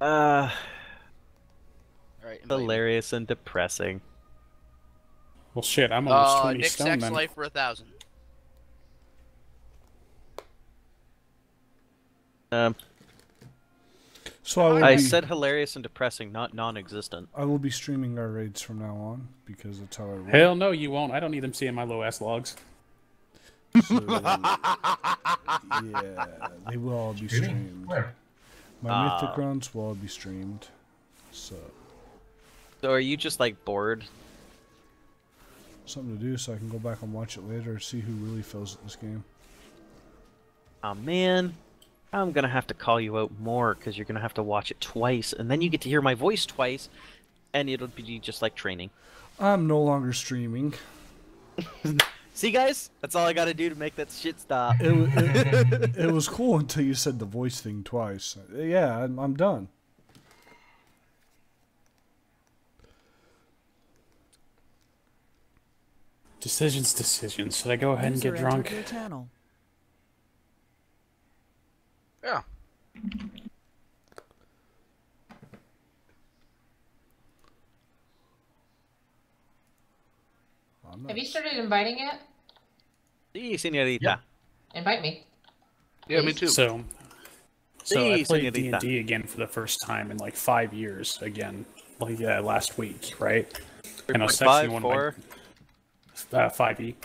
Uh, All right, invite me. Hilarious and depressing. Well, shit, I'm almost 20 Nick stone Sex then. Life for 1,000. Um, So I said hilarious and depressing, not non-existent. I will be streaming our raids from now on because that's how I roll. Hell no, you won't. I don't need them seeing my low-ass logs. So, yeah, they will all be streamed. Where? My mythic runs will all be streamed. So So are you just like bored? something to do so I can go back and watch it later and see who really fails at this game. Oh man, I'm gonna have to call you out more because you're gonna have to watch it twice, and then you get to hear my voice twice, and it'll be just like training. I'm no longer streaming. See, guys, that's all I gotta do to make that shit stop. It was cool until you said the voice thing twice. Yeah, I'm done. Decisions. Should I go ahead and get drunk? Yeah. Have you started inviting yet? Sí, señorita. Yeah. Invite me. Yeah, me too. So I Sí, played señorita. D&D again for the first time in like 5 years again, like last week, right? And I was texting 3.5, one 4. of my 5e.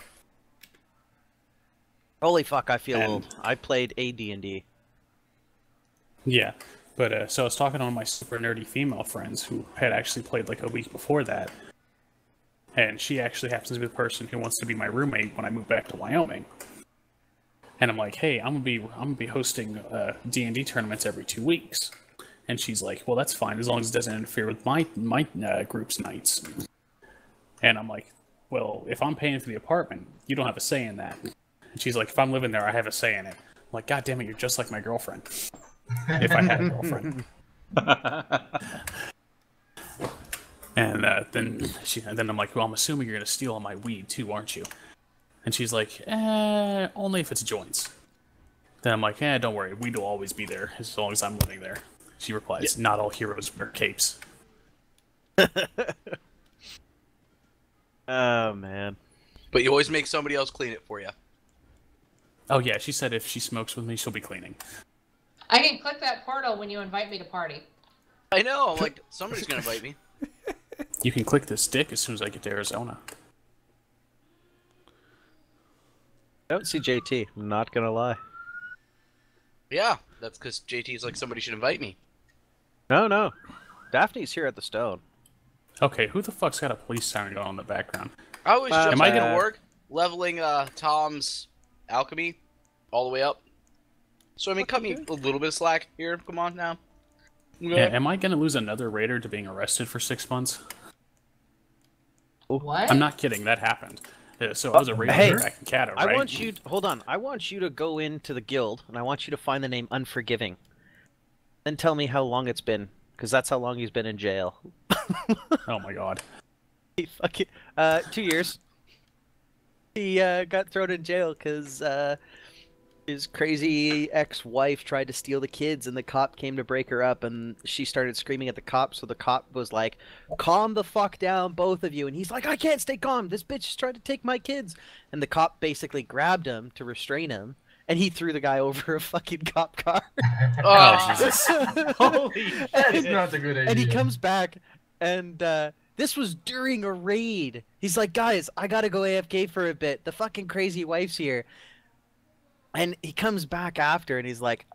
Holy fuck, I feel And- old. I played AD&D. Yeah, but so I was talking to one of my super nerdy female friends who had actually played like a week before that, and she actually happens to be the person who wants to be my roommate when I move back to Wyoming. And I'm like, hey, I'm gonna be hosting D&D tournaments every 2 weeks, and she's like, well, that's fine as long as it doesn't interfere with my group's nights. And I'm like, well, if I'm paying for the apartment, you don't have a say in that. And she's like, if I'm living there, I have a say in it. I'm like, God damn it, you're just like my girlfriend. If I had a girlfriend. And then I'm like, well, I'm assuming you're gonna steal all my weed too, aren't you? And she's like, only if it's joints. Then I'm like, don't worry, weed will always be there as long as I'm living there. She replies, not all heroes wear capes. Oh man. But you always make somebody else clean it for you. Oh yeah, she said if she smokes with me, she'll be cleaning. I can click that portal when you invite me to party. I know. I'm like, somebody's gonna invite me. You can click this stick as soon as I get to Arizona. I don't see JT. I'm not gonna lie. Yeah, that's because JT's like, somebody should invite me. No. Daphne's here at the stone. Okay, who the fuck's got a police siren going on in the background? I was just Am I at gonna- work leveling Tom's alchemy all the way up. So I mean, cut me a little bit of slack here. Come on now. Yeah, am I gonna lose another raider to being arrested for 6 months? What? I'm not kidding, that happened. So I was a raider Hey, back in Caddo, right? I want you. Hold on. I want you to go into the guild, and I want you to find the name Unforgiving. Then tell me how long it's been, because that's how long he's been in jail. Oh my god. He fucking 2 years. He got thrown in jail because his crazy ex-wife tried to steal the kids, and the cop came to break her up, and she started screaming at the cop. So the cop was like, "Calm the fuck down, both of you." And he's like, "I can't stay calm. This bitch is trying to take my kids." And the cop basically grabbed him to restrain him, and he threw the guy over a fucking cop car. Oh, Jesus. Holy That's not a good idea. And he comes back, and this was during a raid. He's like, "Guys, I gotta go AFK for a bit. The fucking crazy wife's here." And he comes back after, and he's like,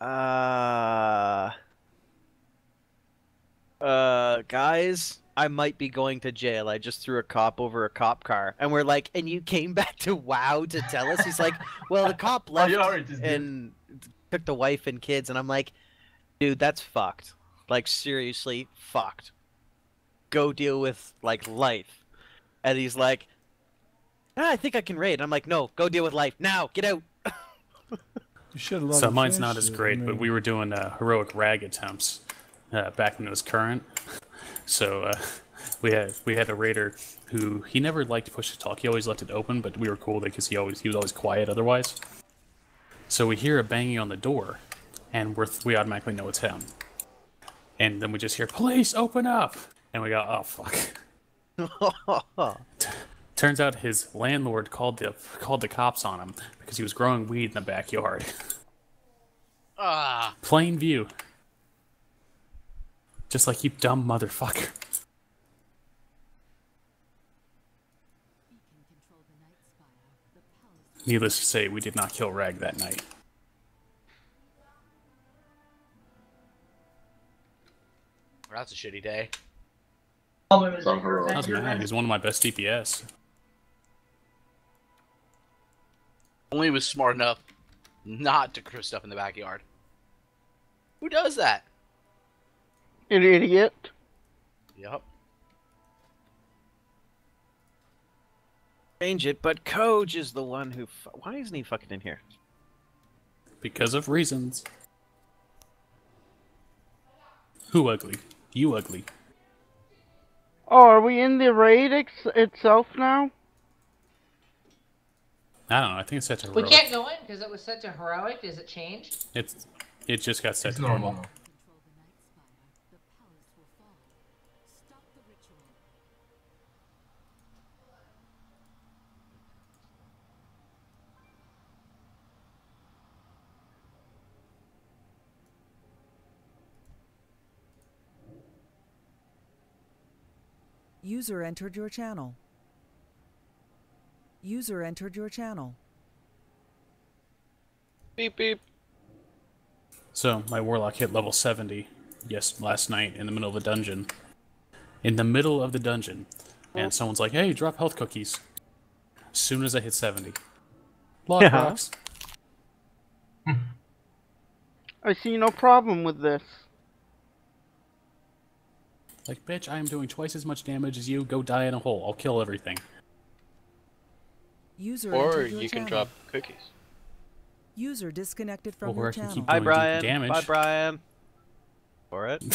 guys, I might be going to jail. I just threw a cop over a cop car." And we're like, "And you came back to WoW to tell us?" He's like, "Well, the cop left you already just did. and took the wife and kids." And I'm like, "Dude, that's fucked. Like, seriously, fucked. Go deal with, like, life." And he's like, I think I can raid." I'm like, "No, go deal with life. Now, get out." You should have So mine's not as great, but we were doing heroic rag attempts back when it was current. So we had a raider who he never liked to push to talk. He always left it open, but we were cool because he was always quiet otherwise. So we hear a banging on the door, and we automatically know it's him. And then we just hear, "Police, open up!" And we go, "Oh fuck!" Turns out his landlord called the cops on him because he was growing weed in the backyard. Ah. Plain view. Just like you dumb motherfucker. Needless to say, we did not kill Rag that night. That's a shitty day. Doesn't matter. He's one of my best DPS. Only was smart enough not to crew stuff in the backyard. Who does that? An idiot. Yep. Change it, but Koj is the one who. Why isn't he fucking in here? Because of reasons. Who ugly? You ugly. Oh, are we in the raid itself now? I don't know. I think it's set to We heroic. can't go in because it was set to heroic. Is it changed? It just got set It's to normal. normal. User entered your channel. User entered your channel. Beep beep. So my warlock hit level 70. Yes, last night in the middle of a dungeon. In the middle of the dungeon, and someone's like, "Hey, drop health cookies." As soon as I hit 70, lockbox. I see no problem with this. Like, bitch, I am doing twice as much damage as you. Go die in a hole. I'll kill everything. User Or entered your you can channel. drop cookies. User disconnected from Or your I can channel. keep Hi, doing Brian. damage. Bye, Brian. For it.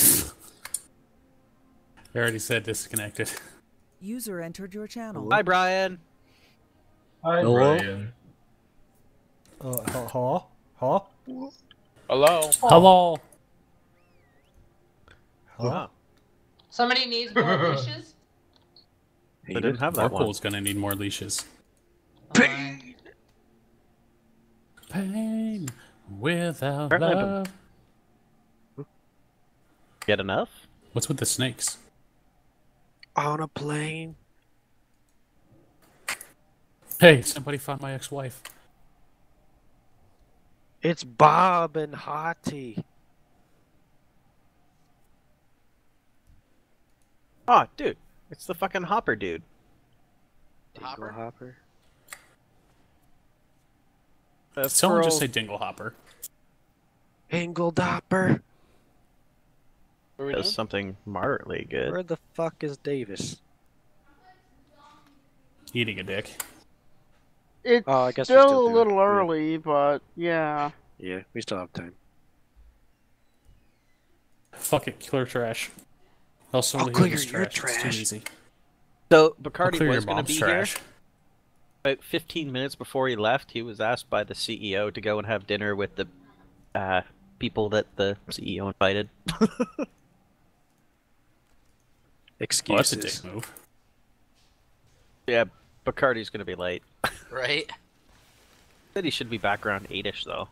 I already said disconnected. User entered your channel. Hi, Brian. Hi, Hello? Brian. Huh? Hello. Hello. Huh? Somebody needs more leashes. They didn't have that one. Oracle's gonna need more leashes. Pain. Pain without Apparently I love. Get enough? What's with the snakes? On a plane. Hey, somebody found my ex-wife. It's Bob and Hottie. Oh, dude. It's the fucking Hopper dude. Dingle Hopper. Someone just say Dinglehopper. Ingledopper. What are we Does doing? something moderately good. Where the fuck is Davis? Eating a dick. It's Oh, I guess we still still a do. little Yeah. early, but yeah. Yeah, we still have time. Fuck it, clear trash. Also, I'll leave clear this your It's too trash. easy. So, I'll Bacardi clear your was going to mom's be trash. here. About 15 minutes before he left, he was asked by the CEO to go and have dinner with the people that the CEO invited. Well, that's Excuses. a dick move. Yeah, Bacardi's going to be late. Right? Said he should be back around 8ish, though.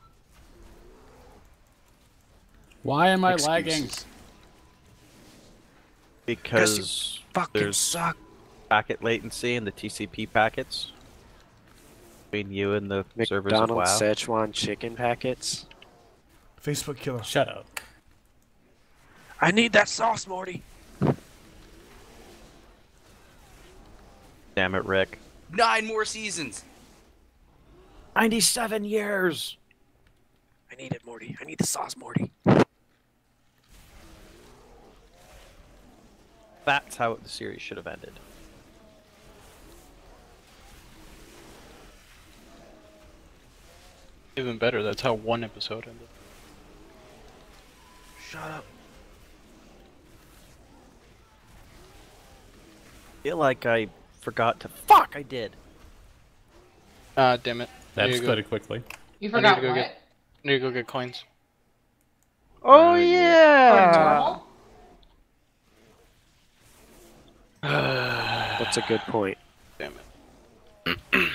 Why am I lagging? Excuses. Because Fucking there's suck. packet latency in the TCP packets between you and the servers of McDonald's WoW. Szechuan chicken packets. Facebook killer. Shut up. I need that sauce, Morty. Damn it, Rick. 9 more seasons. 97 years! I need it, Morty. I need the sauce, Morty. That's how the series should have ended. Even better, that's how one episode ended. Shut up. Feel like I forgot to. Fuck, I did. Ah, damn it. That There you go. escalated quickly. You I need forgot to go what? I need to go get coins. Oh yeah. yeah. Normal? That's a good point. Damn it.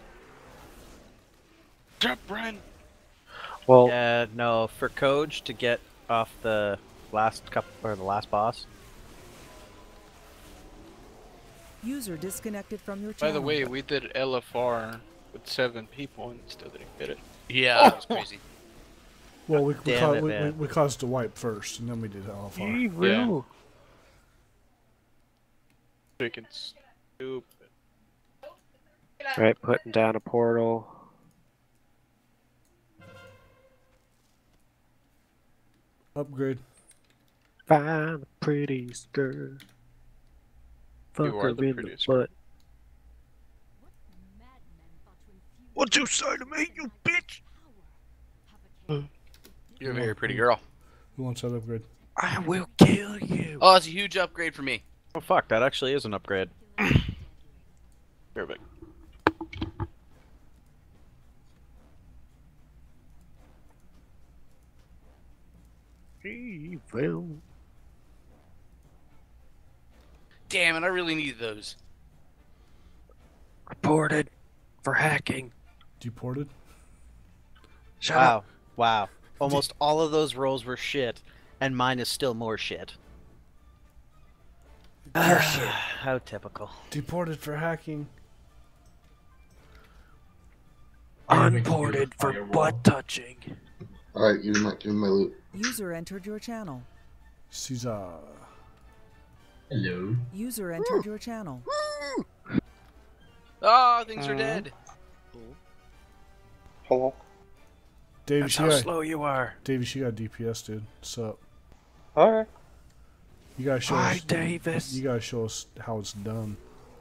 Jump, Brian. Well, Yeah, no, for Koj to get off the last couple or the last boss. User disconnected from your by channel. the way, we did LFR with 7 people and still didn't get it. Yeah, that was crazy. Well, Damn it, man. we caused a wipe first, and then we did LFR. Evil. Freaking stupid. Right, putting down a portal. Upgrade. Find a pretty skirt. Fuck You her are the in the prettiest butt. What you say to me, you bitch? You're a very pretty girl. Who wants that upgrade? I will kill you. Oh, it's a huge upgrade for me. Oh fuck, that actually is an upgrade. Perfect. Evil. Damn it, I really need those. Reported for hacking. Deported? Shut Wow, up. wow. Almost all of those rolls were shit, and mine is still more shit. How typical. Deported for hacking. Unported for butt touching. Alright, give me my loot. User entered your channel. Caesar. Hello. User entered your channel. Oh, things are dead. Hello? Davey, That's she how got, slow you are. Davey, she got DPS, dude. What's up? Alright. You gotta show Hi, us. Davis. You gotta show us how it's done.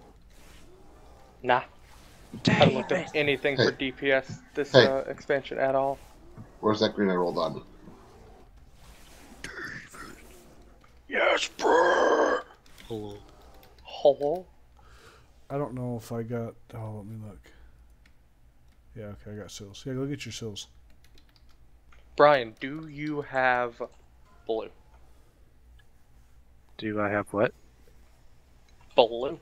Nah. I haven't looked Davis. at anything for DPS this Hey. expansion at all. Where's that green I rolled on? Yes, bro. Hello. Hello? I don't know if I got. Oh, let me look. Yeah, okay, I got sills. Yeah, go get your sills. Brian, do you have blue? Do I have what? Blue.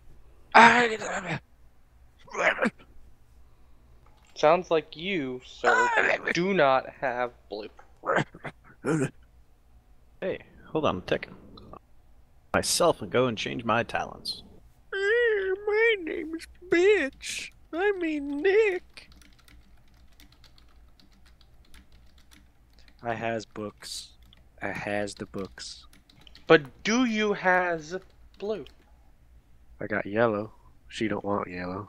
Sounds like you, sir, do not have blue. Hey, hold on a second. Myself and go and change my talents. My name's Bitch. I mean Nick. I has books. I has the books. But do you has blue? I got yellow. She don't want yellow.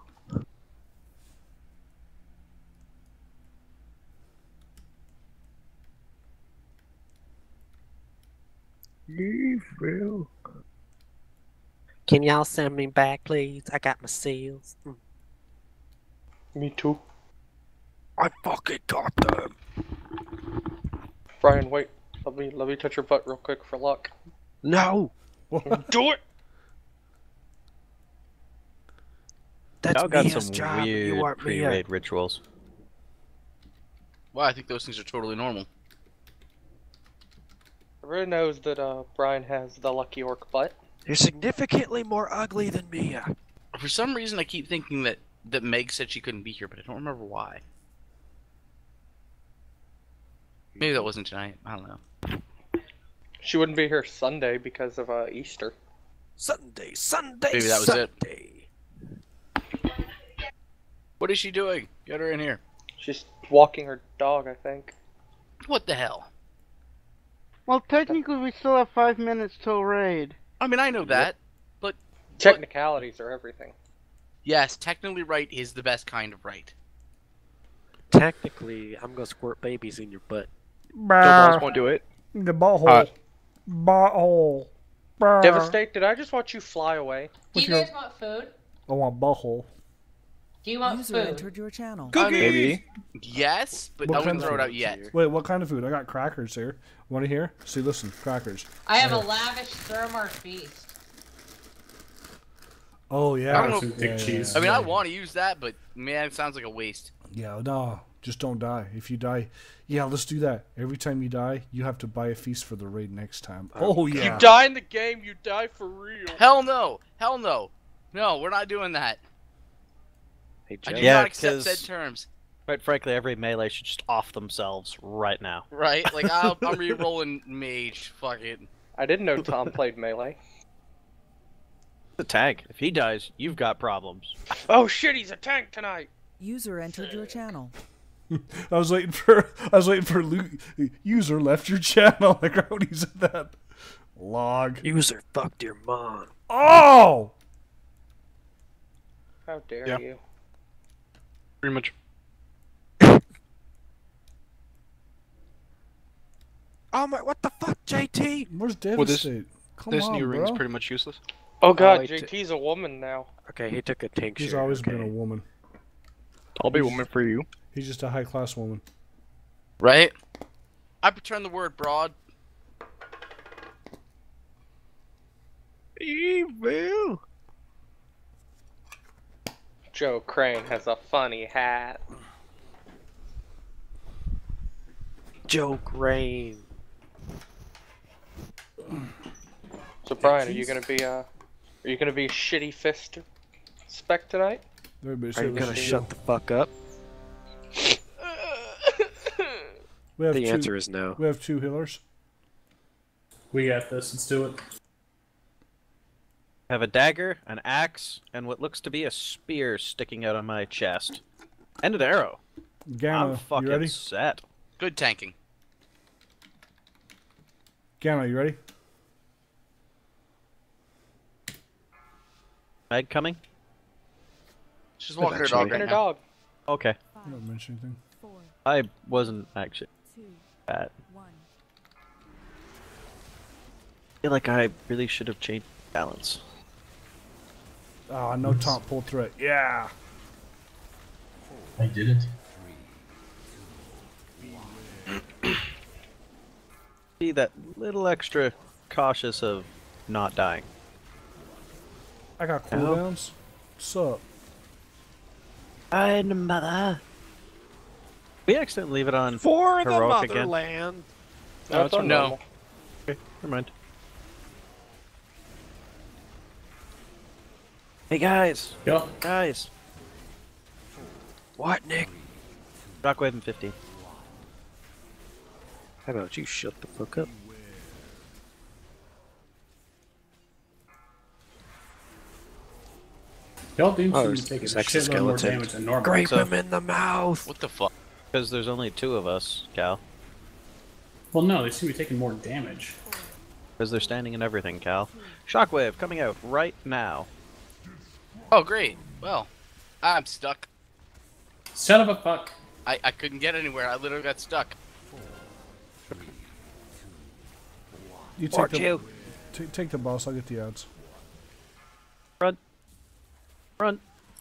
Evil. Can y'all send me back, please? I got my seals. Me too. I fucking got them. Brian, wait. Let me touch your butt real quick for luck. No. Do it! That's Y'all got Mia's some job. weird You are Mia. pre-raid rituals. Well, I think those things are totally normal. Everyone knows that Brian has the lucky orc butt. You're significantly more ugly than Mia. For some reason, I keep thinking that Meg said she couldn't be here, but I don't remember why. Maybe that wasn't tonight. I don't know. She wouldn't be here Sunday because of Easter. Sunday. Maybe that was it. Sunday. What is she doing? Get her in here. She's walking her dog, I think. What the hell? Well, technically, we still have 5 minutes till raid. I mean, I know that, but Technicalities are everything. yes, technically right is the best kind of right. Technically, I'm gonna squirt babies in your butt. Brr. Won't do it. The butthole. Butthole. Brr. Devastate, did I just watch you fly away? Do you What's your- guys want food? I want butthole. Do you want User food? entered your channel. I mean, Maybe. yes, but What I kind wouldn't of throw it food? out yet. Wait, what kind of food? I got crackers here. Want to hear? See, listen, crackers. I have a lavish Thermar feast. Oh yeah. I don't know Some thick cheese. I mean, I want to use that, but man, it sounds like a waste. Yeah, no, just don't die. If you die, yeah, let's do that. Every time you die, you have to buy a feast for the raid next time. Oh yeah. You die in the game, you die for real. Hell no! Hell no! No, we're not doing that. Hey, I Joe. do Yeah, not accept 'cause- said terms. Quite frankly, every melee should just off themselves right now. Right? Like, I'm re-rolling mage. Fuck it. I didn't know Tom played melee. The tank. If he dies, you've got problems. Oh shit, he's a tank tonight. User entered your channel. I was waiting for user left your channel. Like how would you said that? Log. User fucked your mom. Oh! How dare Yeah. you? Pretty much. Oh my, what the fuck, JT? Where's Well, Devastate? Come This on, new ring's bro. pretty much useless. Oh god, wait, JT's a woman now. Okay, he took a tincture. He's always okay. been a woman. I'll be a woman for you. He's just a high class woman. Right? I return the word broad. Evil. Joe Crane has a funny hat. Joke rain. So Brian, are you gonna be shitty fist spec tonight? Everybody Are say you gonna this is shut the fuck up? We have The two, answer is no. We have 2 healers. We got this. Let's do it. I have a dagger, an axe, and what looks to be a spear sticking out of my chest. And an arrow. Gamma, I'm fucking you ready? set. Good tanking. Gamma, you ready? She's Meg coming? walking her Eventually. dog right And her now. dog. Okay. I don't mention anything. I wasn't actually bad. I feel like I really should have changed balance. Oh, no Tom pulled through it. Yeah. I didn't. Be that little extra cautious of not dying. I got cooldowns. What's up? And mother. We accidentally leave it on For the heroic again. motherland. No, it's on No. normal. Okay, never mind. Hey guys, Go. guys. What, Nick? Shockwave in 15. How about you shut the fuck up? Y'all do Oh, seem there's to take a these shitload more exoskeletons. damage than normal. Grape So- him in the mouth. What the fuck? Because there's only 2 of us, Cal. Well, no, they seem to be taking more damage. Because they're standing in everything, Cal. Shockwave coming out right now. Oh, great. Well, I'm stuck. Son of a fuck. I couldn't get anywhere. I literally got stuck. You take Watch the you. take the boss. I'll get the odds. Run. Run.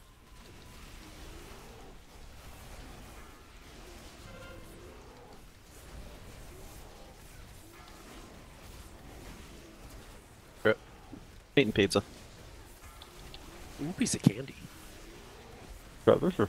Eating pizza. Ooh, piece of candy. Sure.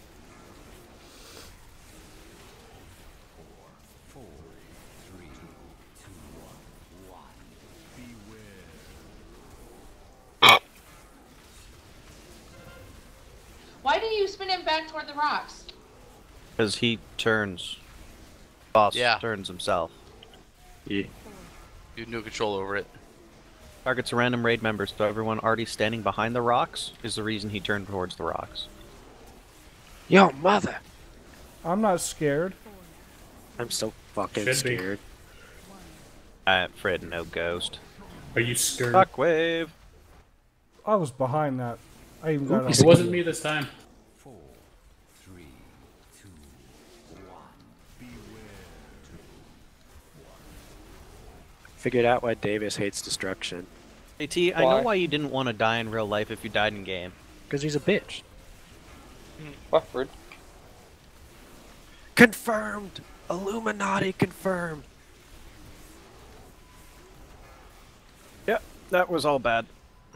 Why do you spin him back toward the rocks? Because he turns. Boss Yeah. turns himself. You have no control over it. Targets a random raid member, so everyone already standing behind the rocks is the reason he turned towards the rocks. Yo, mother. I'm not scared. I'm so fucking Should be. scared. Fred, no ghost. Are you scared? Shockwave! I was behind that. I even got It wasn't me this time. Figured out why Davis hates destruction. AT, I know Why? why you didn't want to die in real life if you died in game. Because he's a bitch. Bufford. Confirmed! Illuminati confirmed! Yep, that was all bad.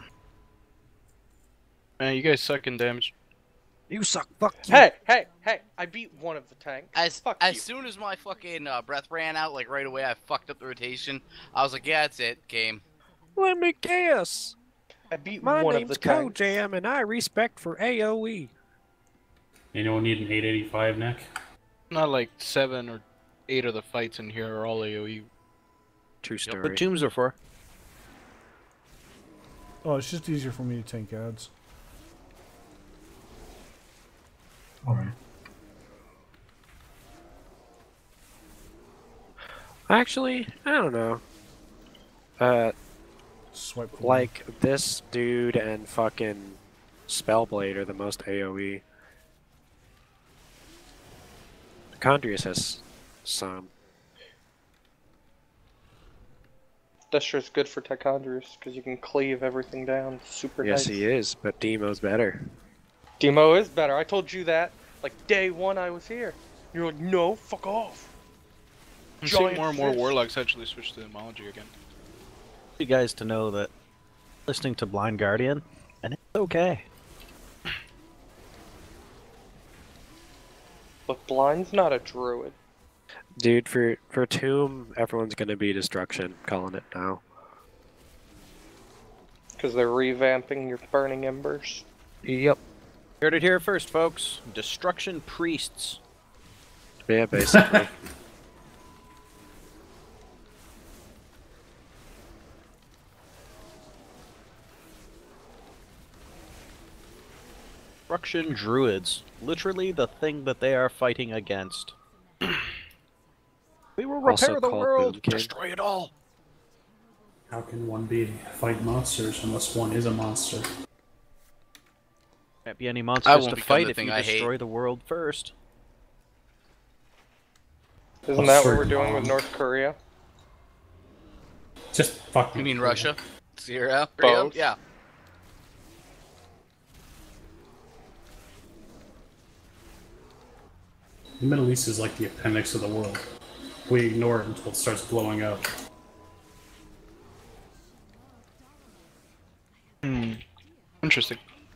Man, you guys suck in damage. You suck, fuck you! Hey, hey, hey! I beat one of the tanks. Fuck As you. soon as my fucking breath ran out, like right away, I fucked up the rotation. I was like, yeah, that's it, game. Let me guess! I beat My one of name's the tanks. Kojam, and I respect for AoE. Anyone need an 885, Nick? Not like 7 or 8 of the fights in here are all AoE. True What story. tombs are for? Oh, it's just easier for me to tank ads. Alright. Actually, I don't know. Swipe forward. Like, this dude and fucking Spellblade are the most AoE. Condrius has some. That's just good for Tichondrius, because you can cleave everything down super Yes, nice. he is, but Demo's better. Demo is better. I told you that, like, day one I was here. You're like, no, fuck off. I'm seeing Giant more and more fist. warlocks actually switch to Homology again. You guys to know that listening to Blind Guardian, and it's okay. But Blind's not a druid. Dude, for Tomb, everyone's gonna be Destruction, calling it now. Because they're revamping your Burning Embers. Yep. Heard it here first, folks. Destruction priests. Yeah, basically. Destruction druids. Literally the thing that they are fighting against. We will Also repair the called world, Boom King. destroy it all. How can one be fight monsters unless one is a monster? Can't be any I monsters won't to become fight the if thing you I hate. destroy the world first. Isn't that what we're certain doing with bomb. North Korea? Just fuck You me. mean Russia? Syria? Both. Yeah. The Middle East is like the appendix of the world. We ignore it until it starts blowing up. Interesting.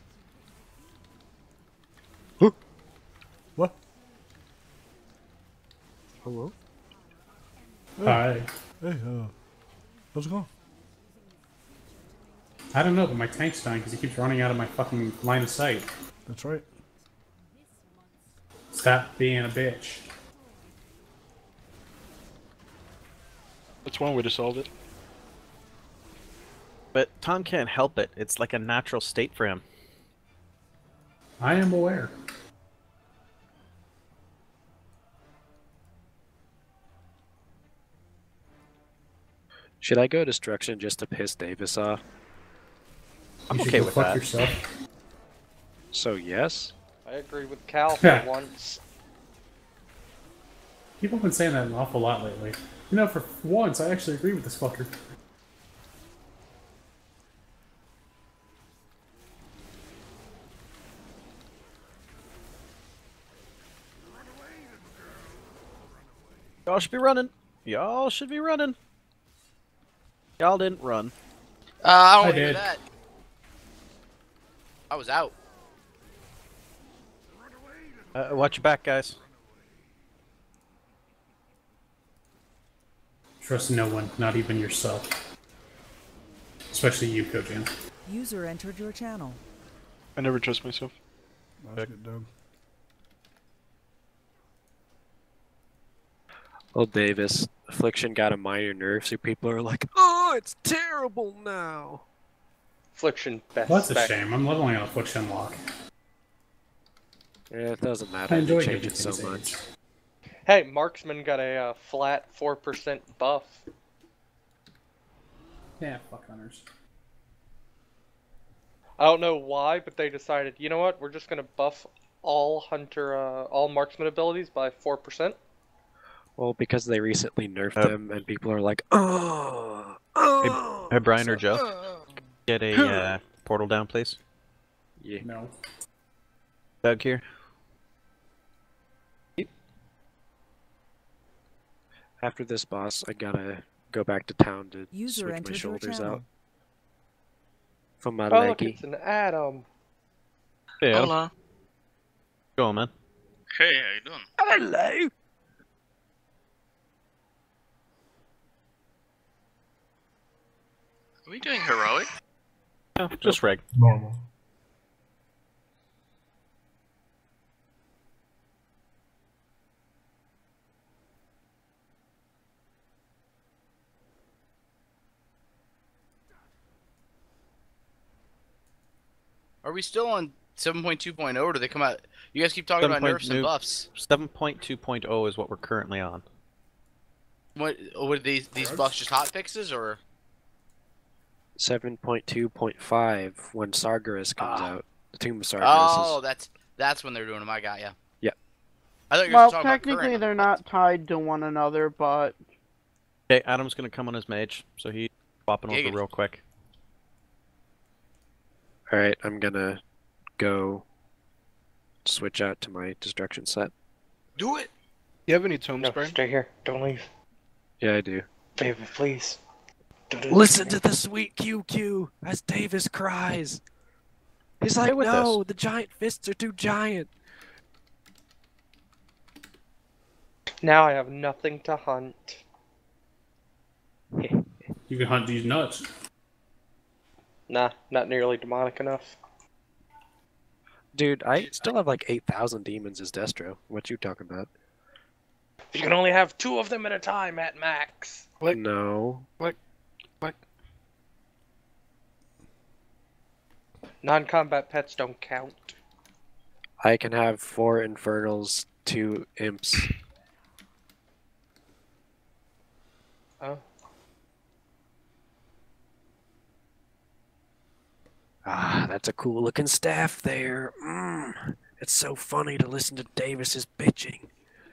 What? Hello? Hi. Hey, how's it going? I don't know, but my tank's dying because he keeps running out of my fucking line of sight. That's right. Stop being a bitch. That's one way to solve it. But Tom can't help it. It's like a natural state for him. I am aware. Should I go Destruction just to piss Davis off? I'm You should okay go with fuck that. yourself. So yes? I agree with Cal for once. People have been saying that an awful lot lately. You know, for once, I actually agree with this fucker. Y'all should be running. Y'all should be running. Y'all didn't run. I don't I want to do did. that. I was out. Watch your back, guys. Trust no one, not even yourself. Especially you, Kojin. User entered your channel. I never trust myself. That's good, Doug. Oh, Davis. Affliction got a minor nerf, so people are like, oh, it's terrible now. Affliction best Well, that's a spec. shame. I'm leveling on Affliction Lock. Yeah, it doesn't matter. I They enjoy change giving it so things much. aids. Hey, Marksman got a flat 4% buff. Yeah, fuck hunters. I don't know why, but they decided, you know what, we're just gonna buff all all Marksman abilities by 4%. Well, because they recently nerfed Uh, them, and people are like, oh, Hey, Brian or Joe, get a portal down, please. Yeah. No. Doug here. After this boss, I gotta go back to town to User switch my entered your shoulders channel. out. From my Oh, look, leggy. it's an Atom. Yeah. Hola. Go on, man. Hey, how you doing? Hello! Are we doing heroic? Oh, just reg. Normal. Are we still on 7.2.0 or do they come out? You guys keep talking about nerfs and buffs. 7.2.0 is what we're currently on. What are these buffs just hot fixes or? 7.2.5 when Sargeras comes out. The Tomb of Sargeras. Oh, that's when they're doing them. I got ya. Yeah. I thought you were Well, talking about technically current. they're not tied to one another, but Okay, Adam's gonna come on his mage, so he's swapping over Giggity. real quick. Alright, I'm gonna go switch out to my destruction set. Do it. You have any tomes, No, Brian? stay here. Don't leave. Yeah, I do. Baby, please. Listen to the sweet QQ as Davis cries. He's like, no, the giant fists are too giant. Now I have nothing to hunt. You can hunt these nuts. Nah, not nearly demonic enough. Dude, I still have like 8,000 demons as Destro. What you talking about? You can only have 2 of them at a time at max. Click. No. Click. Non-combat pets don't count. I can have 4 infernals, 2 imps. Oh. Ah, that's a cool looking staff there. It's so funny to listen to Davis's bitching.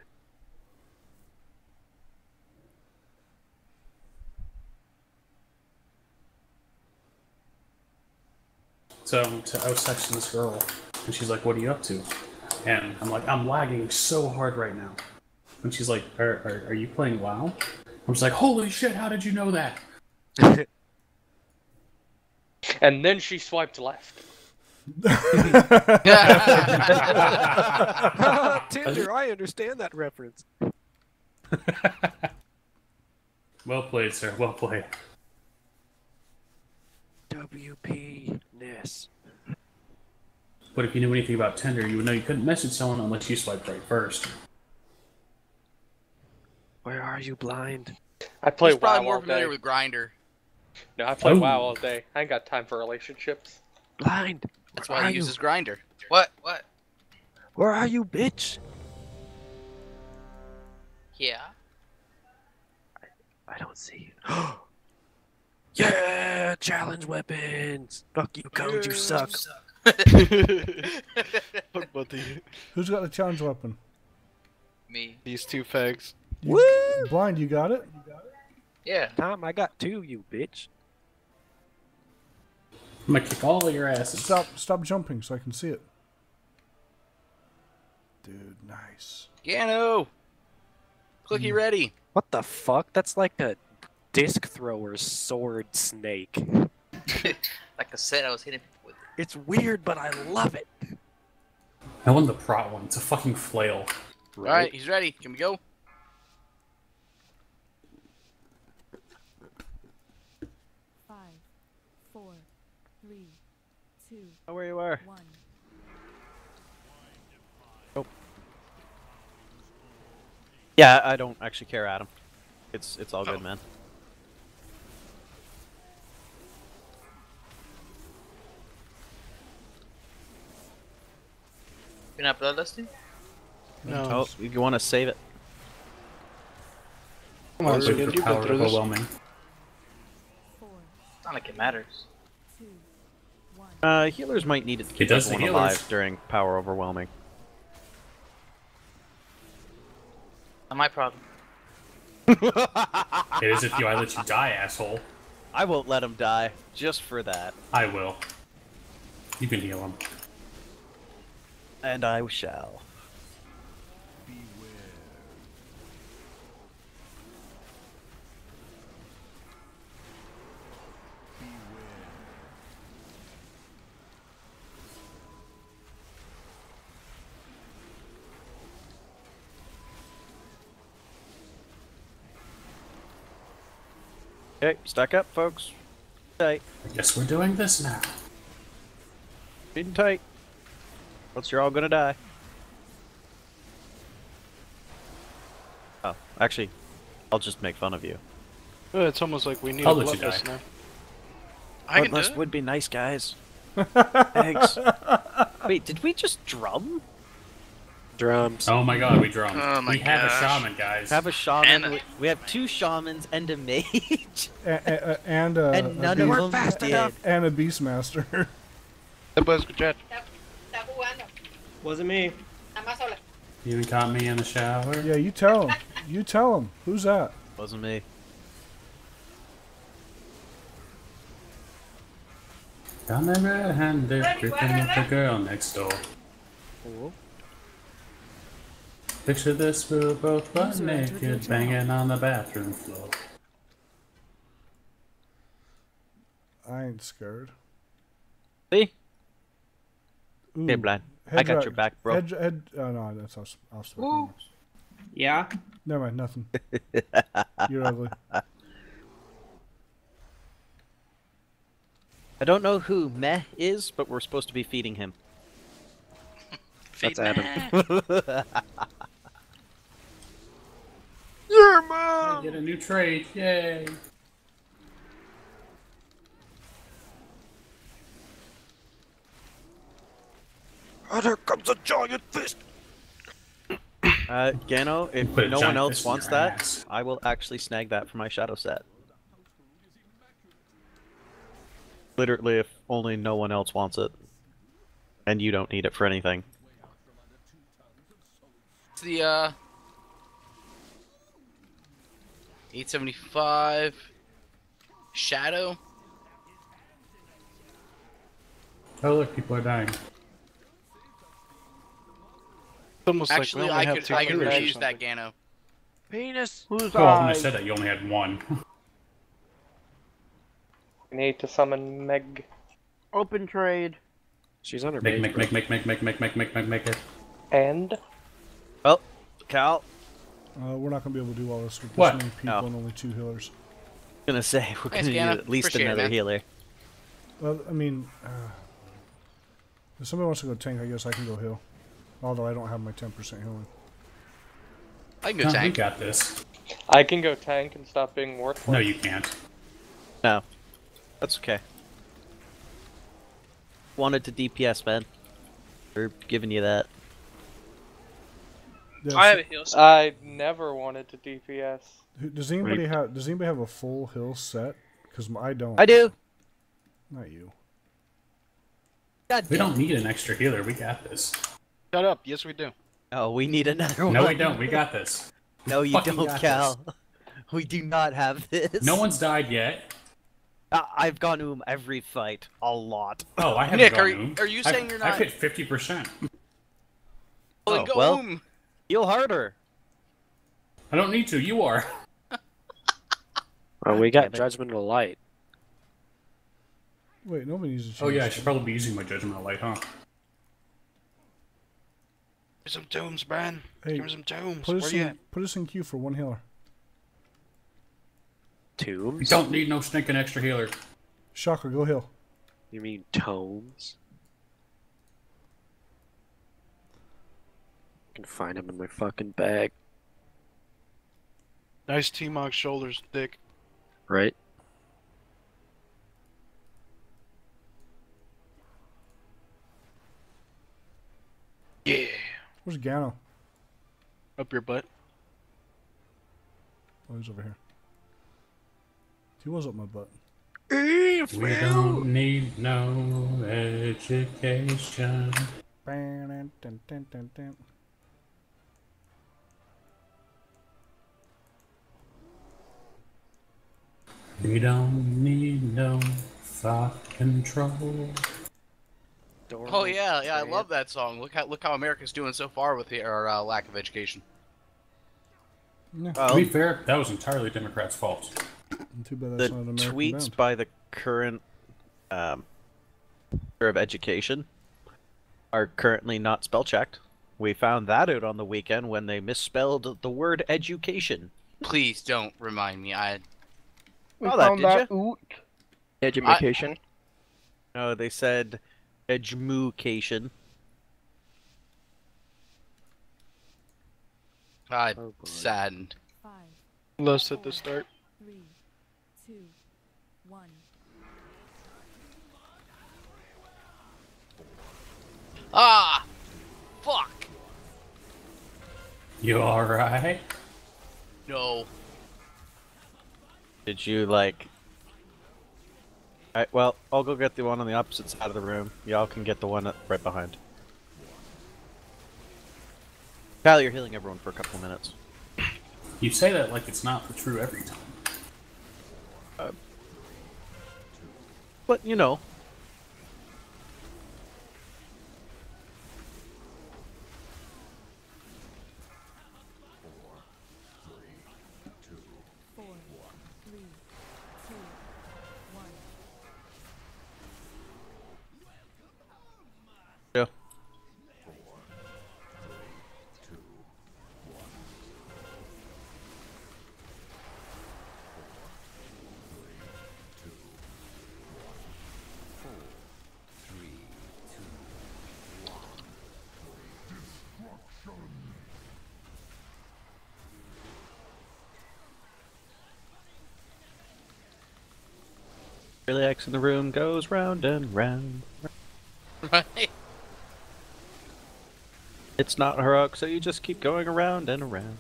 So I was texting this girl, and she's like, "What are you up to?" And I'm like, "I'm lagging so hard right now." And she's like, "Are you playing WoW?" I'm just like, "Holy shit! How did you know that?" And then she swiped left. Tinder, I understand that reference. Well played, sir. Well played. WP-ness. But if you knew anything about Tinder, you would know you couldn't message someone unless you swiped right first. Where are you, blind? I play He's probably WoW more all familiar day. with Grinder. No, I play Oh. WoW all day. I ain't got time for relationships. Blind. That's Where why are he you? uses Grinder. What? Where are you, bitch? Yeah. I don't see you. Yeah, challenge weapons. Fuck you, Code. You suck. Who's got the challenge weapon? Me. These 2 fags. You, Blind, you got it? Yeah. Tom, I got 2, you bitch. I'm gonna kick all of your asses. Stop jumping so I can see it. Dude, nice. Gano. Clicky ready. What the fuck? That's like a disc thrower sword snake. Like I said, I was hitting people with it. It's weird, but I love it. I want the prot one. It's a fucking flail. Alright, he's ready. Can we go? Oh, where you are. Oh. Yeah, I don't actually care, Adam. It's all good, man. You're not bloodlusting? No. Oh, you want to save it? Come on, Looking Ziggy, for you power go through this. overwhelming. It's not like it matters. Healers might need it to keep does the everyone healers. alive during power overwhelming. Not my problem. It is if I let you die, asshole. I won't let him die, just for that. I will. You can heal him. And I shall. Okay, stack up, folks. Tight. I guess we're doing this now. Feeding tight. Else you're all gonna die. Oh, actually, I'll just make fun of you. It's almost like we need I'll a let you bloodlust die. now. I can do Bloodlust it. would be nice, guys. Thanks. Wait, did we just drum? Drums. Oh my god, we drummed. Oh my we have a gosh. shaman, guys. Have a shaman. And We have 2 shamans and a mage. And And none of them fast did. enough. and a Beastmaster. Wasn't me. You even caught me in the shower. Yeah, you tell him. You tell him. Who's that? Wasn't me. Got my red-handed, creeping up the girl next door. Picture this, we're both butt naked, banging on the bathroom floor. I ain't scared. See? Ooh, Hey, Blind. I head got dra- your back, bro. oh no, that's I'll start. Woo. Yeah. Never mind, nothing. You're ugly. I don't know who Meh is, but we're supposed to be feeding him. That's Adam. Your mom! Get a new trade, yay! Oh, there comes a giant fist! Gano, if Put a no one giant else fist in wants your that, ass. I will actually snag that for my shadow set. Literally, if only no one else wants it. And you don't need it for anything. It's the 875 Shadow. Oh look, people are dying. It's almost Actually, like we only I have could 2 I could healers or reuse that something. Gano. Penis! Who's Well, when I I? said that, you only had one. We need to summon Meg. Open trade. She's on her Make base, it. And? Well, Cal, We're not gonna be able to do all this with this What? many people Oh. and only 2 healers. gonna say we're Thanks, gonna need Gano. at least Appreciate it, another man. healer. Well, I mean, if somebody wants to go tank, I guess I can go heal. Although I don't have my 10% healing. I can go No, we tank. got this. I can go tank and stop being worthless. No, you can't. No. That's okay. Wanted to DPS, man. We're giving you that. Yeah, I so- have a heal. I never wanted to DPS. Does anybody have a full heal set? Because I don't. I do! Not you. God We damn. don't need an extra healer, we got this. Shut up. Yes, we do. Oh, we need another one. No, we don't, we got this. No, you fucking don't, got Cal. We do not have this. No one's died yet. I've gone to him every fight. A lot. Oh, I haven't Nick, gone are Oom. you saying you're not? I've hit 50%. Well, then Oh, go well. home. Heal harder. I don't need to, you are. Oh, we got damn it. Judgment of the Light. Wait, nobody needs to Oh change. yeah, I should probably be using my Judgment of Light, huh? Give me some tombs, Brian. Hey, Give me some tombs. Put Where us, you at? in, put us in queue for 1 healer. We Tombs? don't need no stinking extra healer. Shocker, go heal. You mean tomes? I can find him in my fucking bag, Nice T-Mog shoulders, Dick. right? Yeah. Where's Gano? Up your butt. Oh, he's over here. He was up my butt. We don't need no education. We don't need no thought control. Oh yeah, I love that song. Look how America's doing so far with our lack of education. To be fair, that was entirely Democrats' fault. Too bad The that's not an American tweets band. by the current Minister of Education are currently not spell checked. We found that out on the weekend when they misspelled the word education. Please don't remind me. We Oh, that found did that ya? oot. Education. No, they said education. I'm saddened. Lost at the start. 3, 2, 1. Ah! Fuck! You alright? No. Did you like? Alright, well, I'll go get the one on the opposite side of the room. Y'all can get the one right behind. Kyle, you're healing everyone for a couple of minutes. You say that like it's not true every time. But you know. Yeah. Relax in the room goes round and round. Right? It's not heroic, so you just keep going around and around.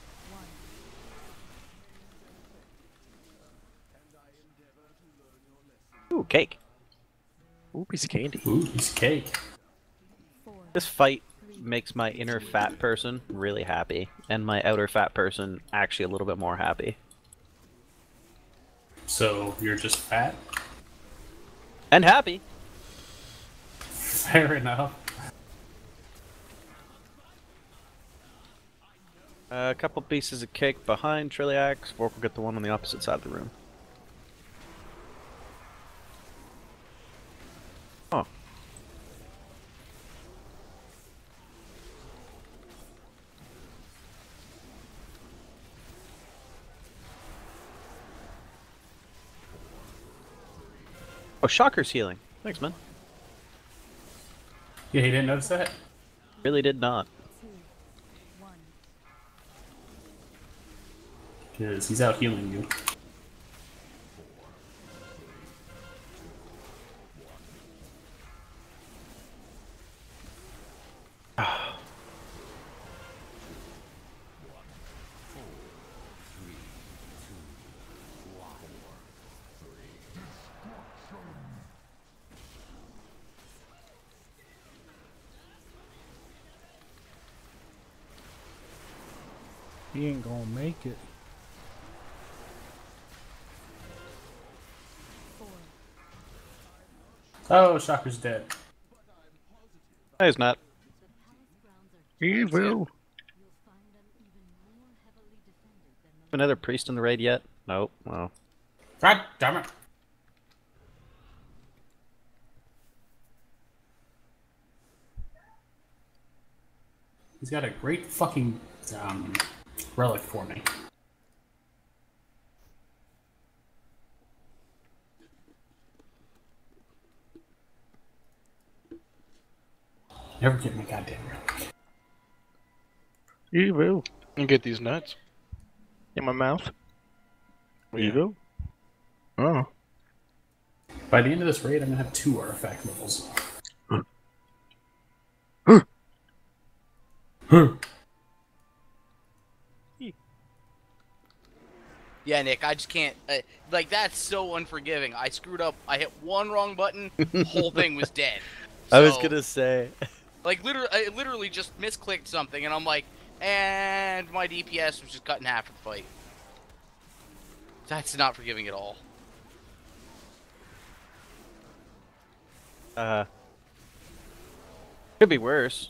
Ooh, cake. Ooh, piece of candy. Ooh, piece of cake. This fight makes my inner fat person really happy, and my outer fat person actually a little bit more happy. So you're just fat? And happy. Fair enough. A couple pieces of cake behind Trilliax. Vork will get the one on the opposite side of the room. Oh. Oh, Shocker's healing. Thanks, man. Yeah, he didn't notice that? Really did not. Because he's out healing you. He ain't gonna make it. Oh, Shocker's dead. No, he's not. Evil. Another priest in the raid yet? Nope. Oh. God damn it. He's got a great fucking relic for me. Never get my goddamn relic. Evil. And get these nuts. In my mouth. Yeah. Evil. Oh. By the end of this raid, I'm gonna have 2 artifact levels. Yeah, Nick, I just can't. Like, that's so unforgiving. I screwed up. I hit one wrong button, the whole thing was dead. I was So, gonna say. Like, I literally just misclicked something, and I'm like, and my DPS was just cut in half for the fight. That's not forgiving at all. Could be worse.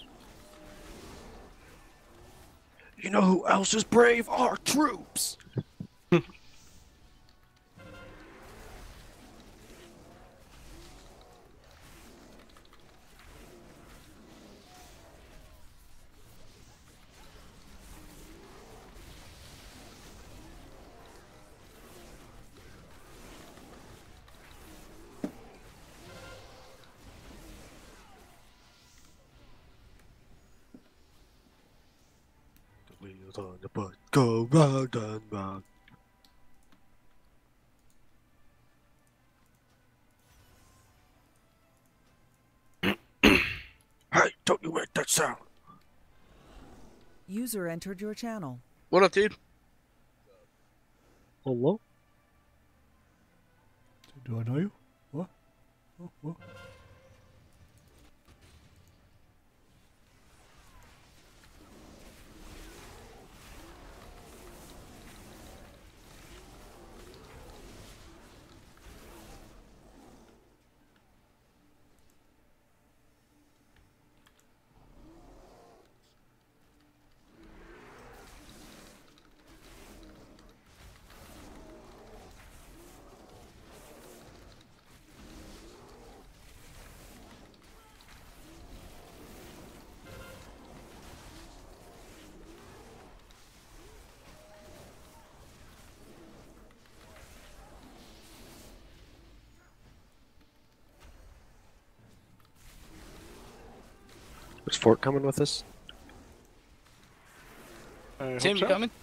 You know who else is brave? Our troops. round on the bus. Go round and round. Hey, don't you make that sound. User entered your channel. What up, dude? Hello? Do I know you? What? Oh, what? Is Fort coming with us? Tim, you coming?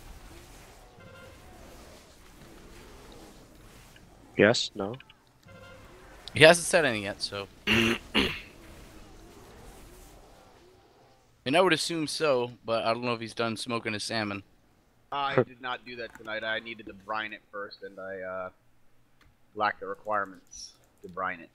Yes? No? He hasn't said anything yet, so. And I would assume so, but I don't know if he's done smoking his salmon. I did not do that tonight. I needed to brine it first, and I lacked the requirements to brine it.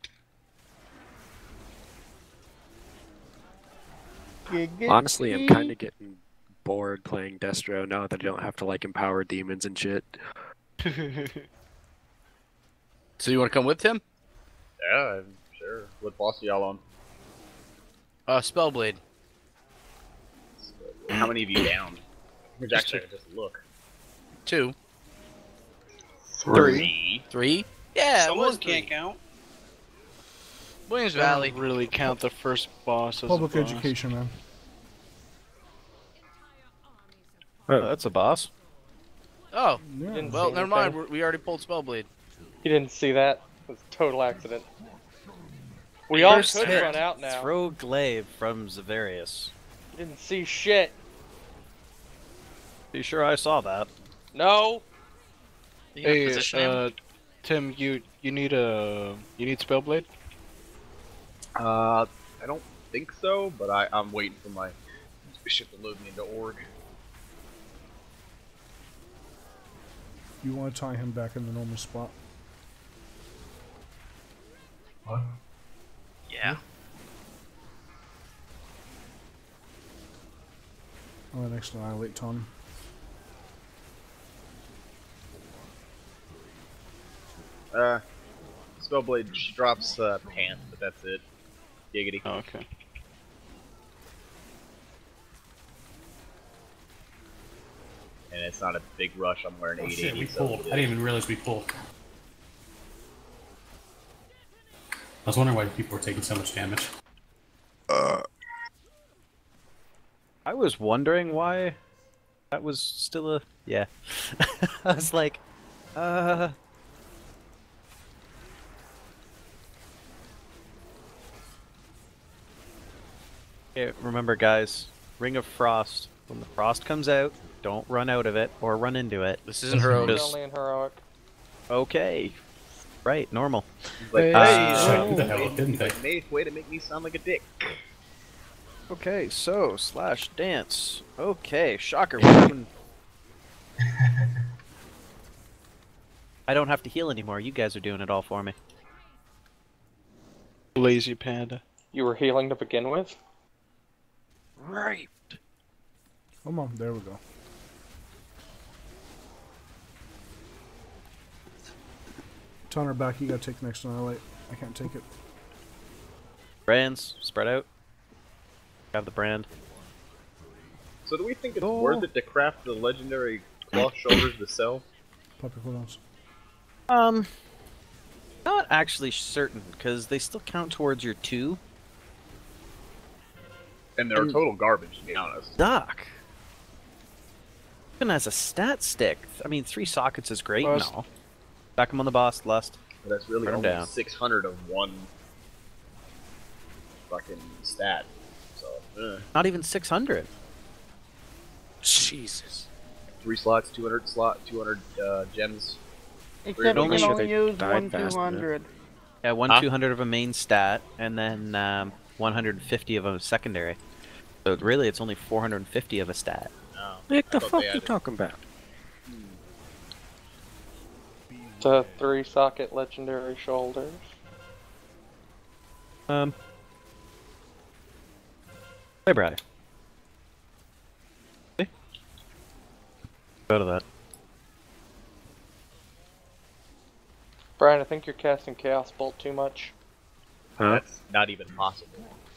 Honestly, I'm kind of getting bored playing Destro now that I don't have to like empower demons and shit. So you want to come with Tim? Yeah, I'm sure. What boss are y'all on? Spellblade. How many of you down? Actually, just look. 2. 3. 3? Yeah, Someone it was can't 3. count. Williams They don't Valley. really count the first boss as Public a boss. education, man. That's a boss. Oh, Yeah. Didn't well, see never mind. anything. We already pulled Spellblade. You didn't see that? It was a total accident. We all First could hit, run out now. Throw glaive from Zavarius. You didn't see shit. You sure I saw that? No. Hey, Tim, you need Spellblade? I don't think so, but I'm waiting for my ship to load me into org. You want to tie him back in the normal spot? What? Yeah. I'm gonna next annihilate Tom. Spellblade she drops pants, but that's it. Giggity. Oh, okay. And it's not a big rush. I'm wearing Oh 880. shit, we so pulled. I didn't even realize we pulled. I was wondering why people were taking so much damage. I was wondering why that was still a... Yeah. I was like, Okay, remember guys, Ring of Frost. When the frost comes out, don't run out of it or run into it. This isn't heroic. It's only in heroic. Okay. Right, normal. Like, Who the hell didn't they? Nate, way to make me sound like a dick. Okay, so, slash dance. Okay, shocker. We're doing... I don't have to heal anymore. You guys are doing it all for me. Lazy panda. You were healing to begin with? Right. Come on, there we go. Turn her back, you gotta take the next annihilate. I can't take it. Brands, spread out. Have the brand. So do we think it's worth it to craft the legendary cloth shoulders to sell? Puppy cooldowns. Not actually certain, because they still count towards your 2. And they're total garbage, to be honest. Doc. Even as a stat stick, I mean, 3 sockets is great and all. Back him on the boss, Lust. But that's really Burn him only down. 600 of one fucking stat. So, Not even 600. Jesus. 3 slots, 200 gems. Except you only can sure only they use died 1/200. Yeah, one Huh? 200 of a main stat, and then 150 of a secondary. So really, it's only 450 of a stat. Oh, Nick, the I thought fuck they you added- talking about? The 3-socket legendary shoulders. Hey, Brad. Hey. Go to that. Brian, I think you're casting Chaos Bolt too much. Huh? That's not even possible.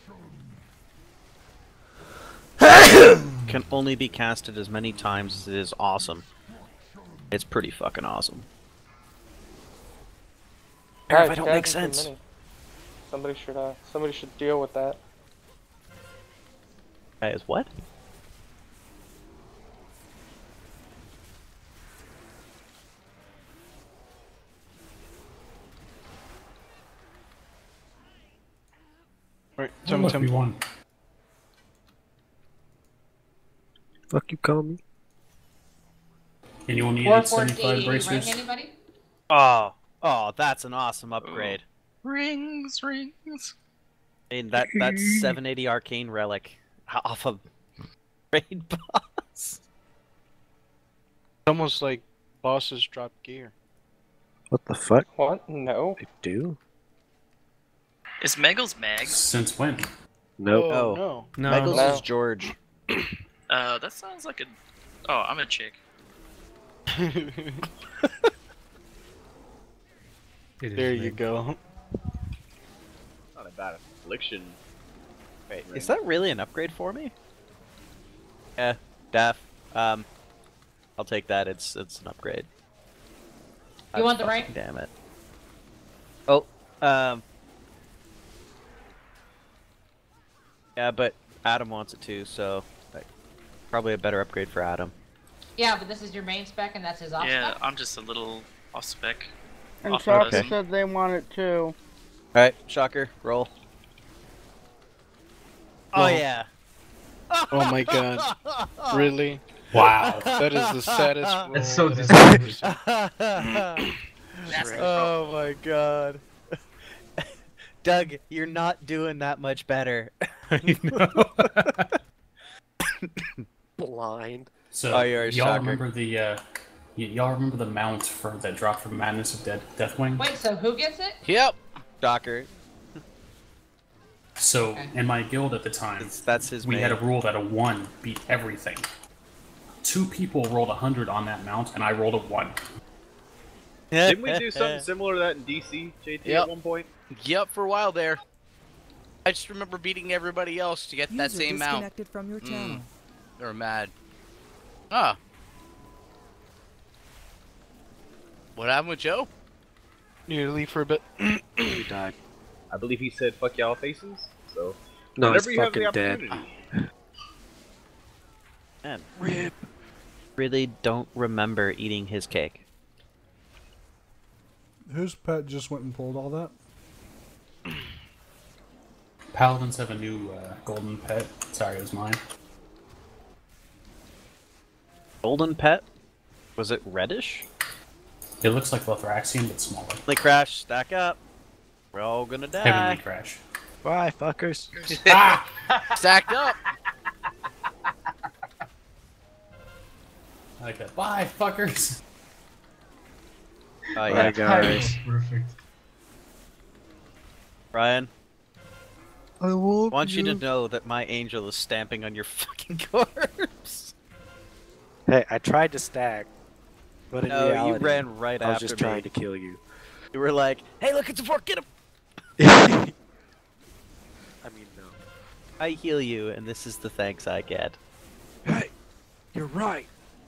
Can only be casted as many times as it is awesome. It's pretty fucking awesome. Guys, If I don't guys, make it's too sense. many. Somebody should deal with that. As what? Right, Oh, look, we won. Fuck you call me? Anyone need 440 75 bracers? rank anybody? Oh, that's an awesome upgrade. Rings. I mean, that's 780 arcane relic off of raid boss. It's almost like bosses drop gear. What the fuck? What? No. They do? Is Meggles Mag? Since when? Nope. Oh, no. Meggles No. is George. That sounds like a. Oh, I'm a chick. There you go. Not a bad affliction. Wait, is that really an upgrade for me? Yeah, Daff. I'll take that. It's an upgrade. You want the Fucking rank? Damn it. Oh, yeah, but Adam wants it too, so probably a better upgrade for Adam. Yeah, but this is your main spec and that's his off Yeah, spec? I'm just a little off spec. And Off Shocker dozen. said they want it too. Alright, Shocker, roll. Oh Well- yeah. Oh my god. Really? Wow. That is the saddest roll It's so that I've disappointing. ever seen. That's the Oh my god. Doug, you're not doing that much better. I know. Blind. So, Oh, you're a y'all shocker. remember the y'all remember the mount for that dropped from Madness of Deathwing? Wait, so who gets it? Yep. Shocker. So in my guild at the time, That's his we main. had a rule that a 1 beat everything. 2 people rolled 100 on that mount, and I rolled a 1. Didn't we do something similar to that in DC, JT, Yep. at one point? Yep, for a while there. I just remember beating everybody else to get that User same mount. disconnected from your channel. They were mad. Ah. What happened with Joe? Nearly for a bit. He died. I believe he said "fuck y'all faces." So No, he's whenever you have the fucking dead. opportunity, Man, Rip. really don't remember eating his cake. Whose pet just went and pulled all that? Paladins have a new golden pet. Sorry, it was mine. Golden pet? Was it reddish? It looks like Lothraxian, but smaller. Heavenly Crash, stack up. We're all gonna die. Heavenly Crash. Bye, fuckers. Stacked up. I like that. Bye, fuckers. Oh yeah, Bye, guys. Perfect. Brian. I Want you to know that my angel is stamping on your fucking corpse. Hey, I tried to stack, but in No, you reality, ran right I was after just me. trying to kill you. You were like, "Hey, look, it's a fork! Get him!" I mean, no. I heal you, and this is the thanks I get. Hey, you're right.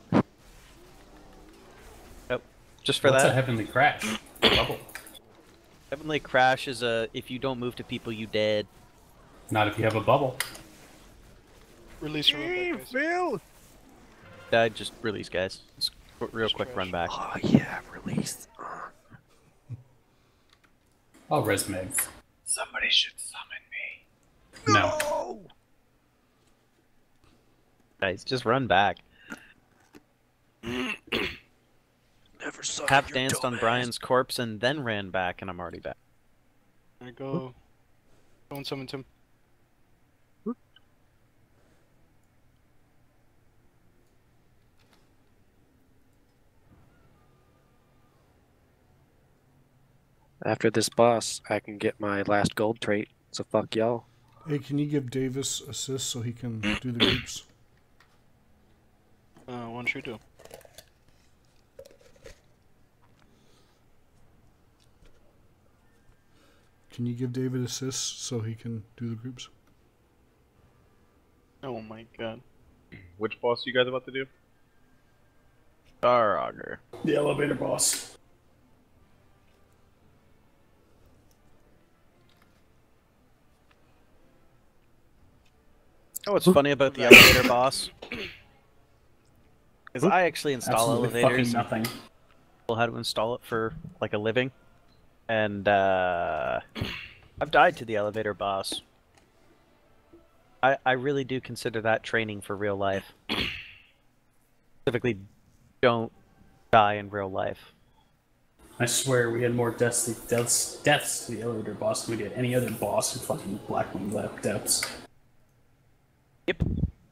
Nope. Just for What's that. a Heavenly Crash? Bubble. Heavenly Crash is a if you don't move to people, you dead. Not if you have a bubble. Release from guys. Just release, guys. Just real quick run back. Oh yeah, release. I'll res Meg. somebody should summon me. No. Guys, just run back. Never saw Tap your danced on dumbass. Brian's corpse and then ran back, and I'm already back. There you go. Go and summon Tim. After this boss, I can get my last gold trait. So fuck y'all. Hey, can you give Davis assists so he can do the groups? Why don't you do? Can you give David assists so he can do the groups? Oh my god. Which boss you guys about to do? Star Augur. The elevator boss. Oh, what's funny about the elevator boss? Is I actually install Absolutely elevators. fucking nothing. People how to install it for like a living, and I've died to the elevator boss. I really do consider that training for real life. Specifically, don't die in real life. I swear we had more deaths to the elevator boss than we did any other boss in fucking Blackwing Depths. Yep.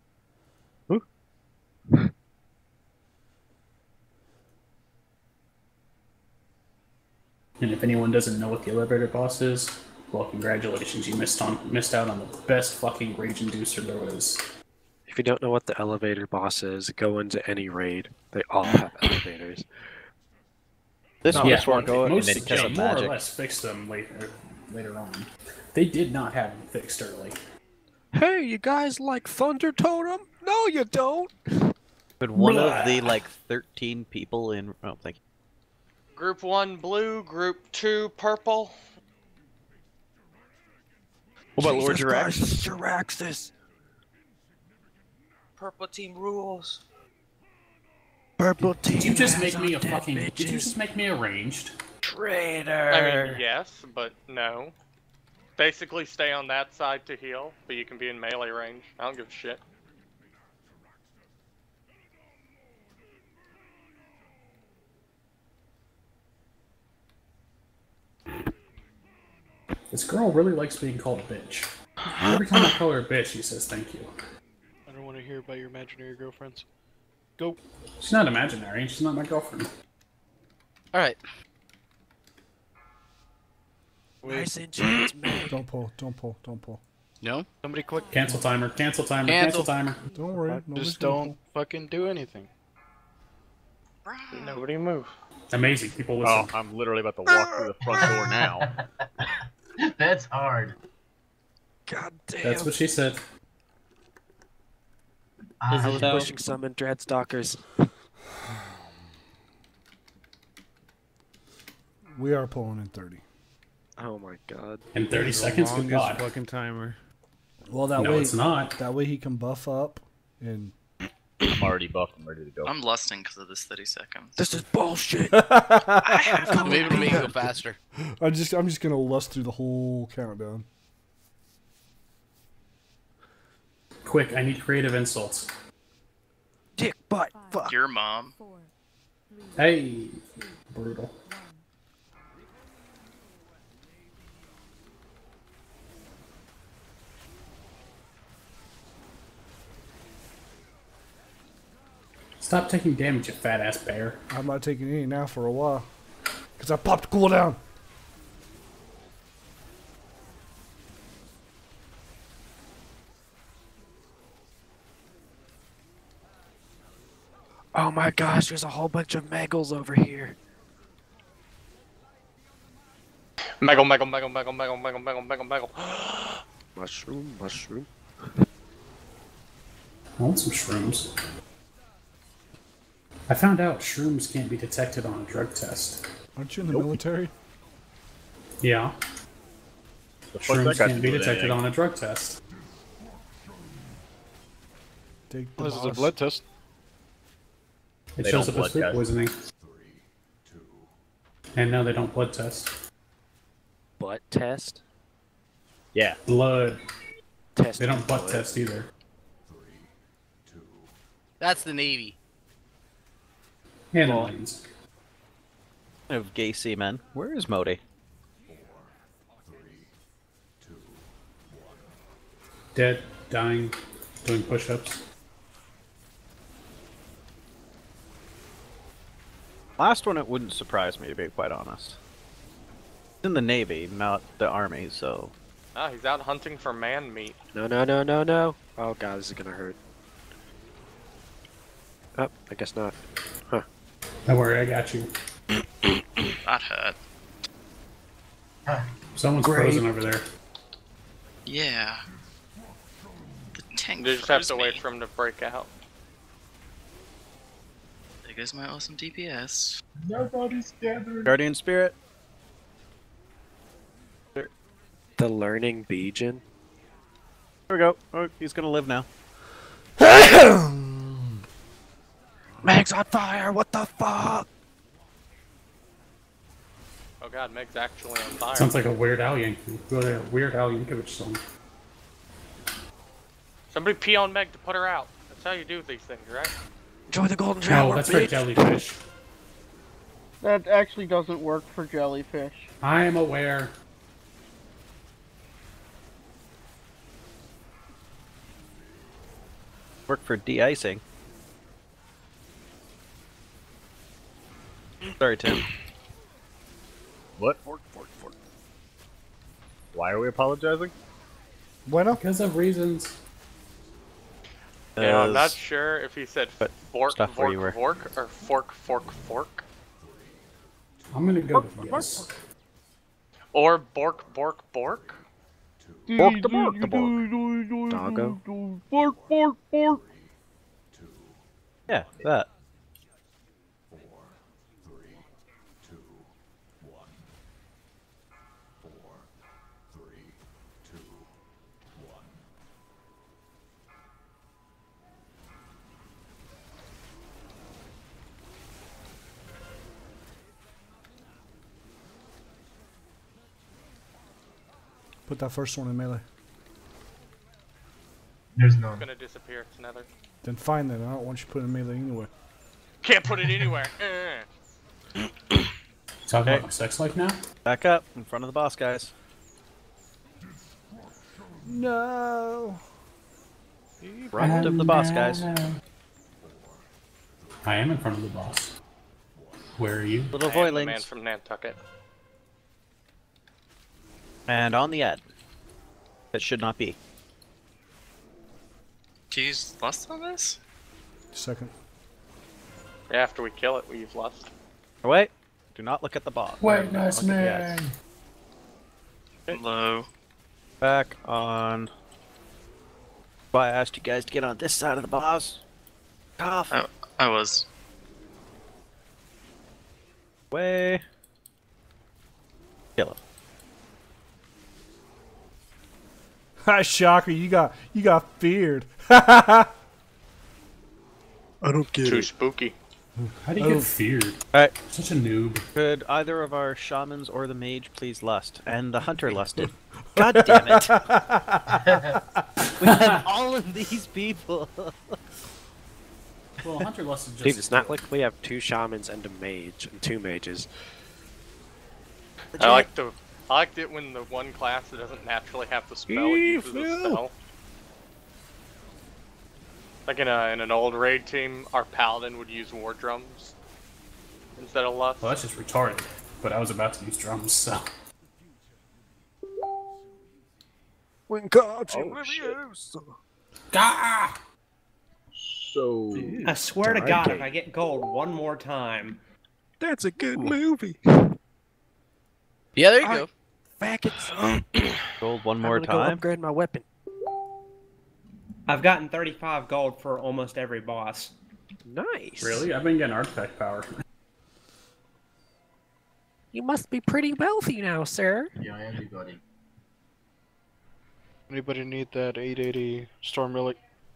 And if anyone doesn't know what the elevator boss is, well, congratulations, you missed out on the best fucking rage inducer there was. If you don't know what the elevator boss is, go into any raid. They all have elevators. This No, one's yeah, more go most, because of more or magic. less fixed them later on. They did not have them fixed early. Hey, you guys like Thunder Totem? No, you don't. But one of the like 13 people in thank you. Group 1 blue, group 2 purple. What about Lord Jesus Jiraxis? Christ, Jiraxis. Purple team rules. Purple team. Did you just has make me a undead fucking? bitches. Did you just make me a ranged? Traitor. I mean, yes, but no. Basically, stay on that side to heal, but you can be in melee range. I don't give a shit. This girl really likes being called a bitch. Every time I call her a bitch, she says thank you. I don't want to hear about your imaginary girlfriends. Go. She's not imaginary. She's not my girlfriend. Alright. Nice enchants, man. Don't pull, don't pull, don't pull. No? Somebody click. Cancel timer. Cancel timer. Cancel. Cancel timer. Don't worry. nobody's Just gonna don't fucking do anything. Nobody move. Amazing. People Oh, listen. I'm literally about to walk through the front door now. That's hard. God damn. That's what she said. I was pushing summon Dreadstalkers. We are pulling in 30. Oh my god. In 30 seconds? Good God. Fucking timer. Well, that No, way it's not. That way he can buff up and. I'm already buffed and ready to go. I'm lusting because of this 30 seconds. This is bullshit. I have to maybe make it go faster. I'm just gonna lust through the whole countdown. Quick, I need creative insults. Dick butt. Fuck. Your mom. Hey. Brutal. Stop taking damage, you fat ass bear. I'm not taking any now for a while. Because I popped cooldown. Oh my gosh, there's a whole bunch of Megals over here. Megal. Mushroom. I want some shrooms. I found out shrooms can't be detected on a drug test. Aren't you in the military? Yeah. The fuck that Shrooms got can't to be do with detected anything? on a drug test. Take the This is a boss. blood test. It They shows don't up as blood food test. poisoning. And no, they don't blood test. Butt test? Yeah. Blood. Test. They don't butt blood. test either. That's the Navy. And lanes. Of gay seamen. Where is Modi? Dead, dying, doing push-ups. Last one, it wouldn't surprise me, to be quite honest. He's in the Navy, not the Army, so... Ah, he's out hunting for man meat. No, no, no, no, no. Oh god, this is gonna hurt. Oh, I guess not. Huh. Don't worry, I got you. That hurt. Someone's frozen over there. Yeah. The tank You just have froze to me. wait for him to break out. There goes my awesome DPS. Nobody's gathering. Guardian Spirit. The learning Legion. There we go. Oh, he's gonna live now. Meg's on fire! What the fuck? Oh god, Meg's actually on fire. Sounds like a Weird Al Yankovic song. Somebody pee on Meg to put her out. That's how you do these things, right? Enjoy the golden shower, No, that's for bitch. jellyfish. That actually doesn't work for jellyfish. I am aware. Work for de-icing. Sorry, Tim. What? Why are we apologizing? Bueno? Because of reasons. Yeah, I'm not sure if he said fork, stuff where you were. fork, or fork. I'm gonna go with yes. Or bork. Bork the bork the bork. Doggo. Bork. Yeah, that. Put that first one in melee. There's It's none. gonna disappear. It's another. Then find that. I don't want you to put it in melee anyway. Can't put it anywhere. Talking about my sex life now? Back up in front of the boss, guys. No. Front of the boss, guys. I am in front of the boss. Where are you? Little I am the man voidlings. from Nantucket. And on the ad. That should not be. Do you use lust on this? Second. After we kill it, we use lust. Wait. Do not look at the boss. Wait, nice Look at the ads. Low. Back on. Why I asked you guys to get on this side of the boss. Cough. I was. Way. Kill him. Ha, shocker! You got feared. I don't get Too spooky. How do you get feared? Alright. Such a noob. Could either of our shamans or the mage please lust? And the hunter lusted. God damn it! We have all of these people. Well, hunter lusted just. Dude, it's not like we have 2 shamans and a mage and 2 mages. I liked it when the one class that doesn't naturally have the spell uses the spell. Like in an old raid team, our paladin would use war drums instead of lust. Well, that's just retarded. But I was about to use drums, so. When God's Gah! So. I swear to God, if I get gold one more time. That's a good movie. Yeah, there you go. Faggots. Gold one more I'm gonna go time. upgrade my weapon. I've gotten 35 gold for almost every boss. Nice. Really? I've been getting artifact power. You must be pretty wealthy now, sir. Yeah, I am everybody. Anybody need that 880 Storm Relic?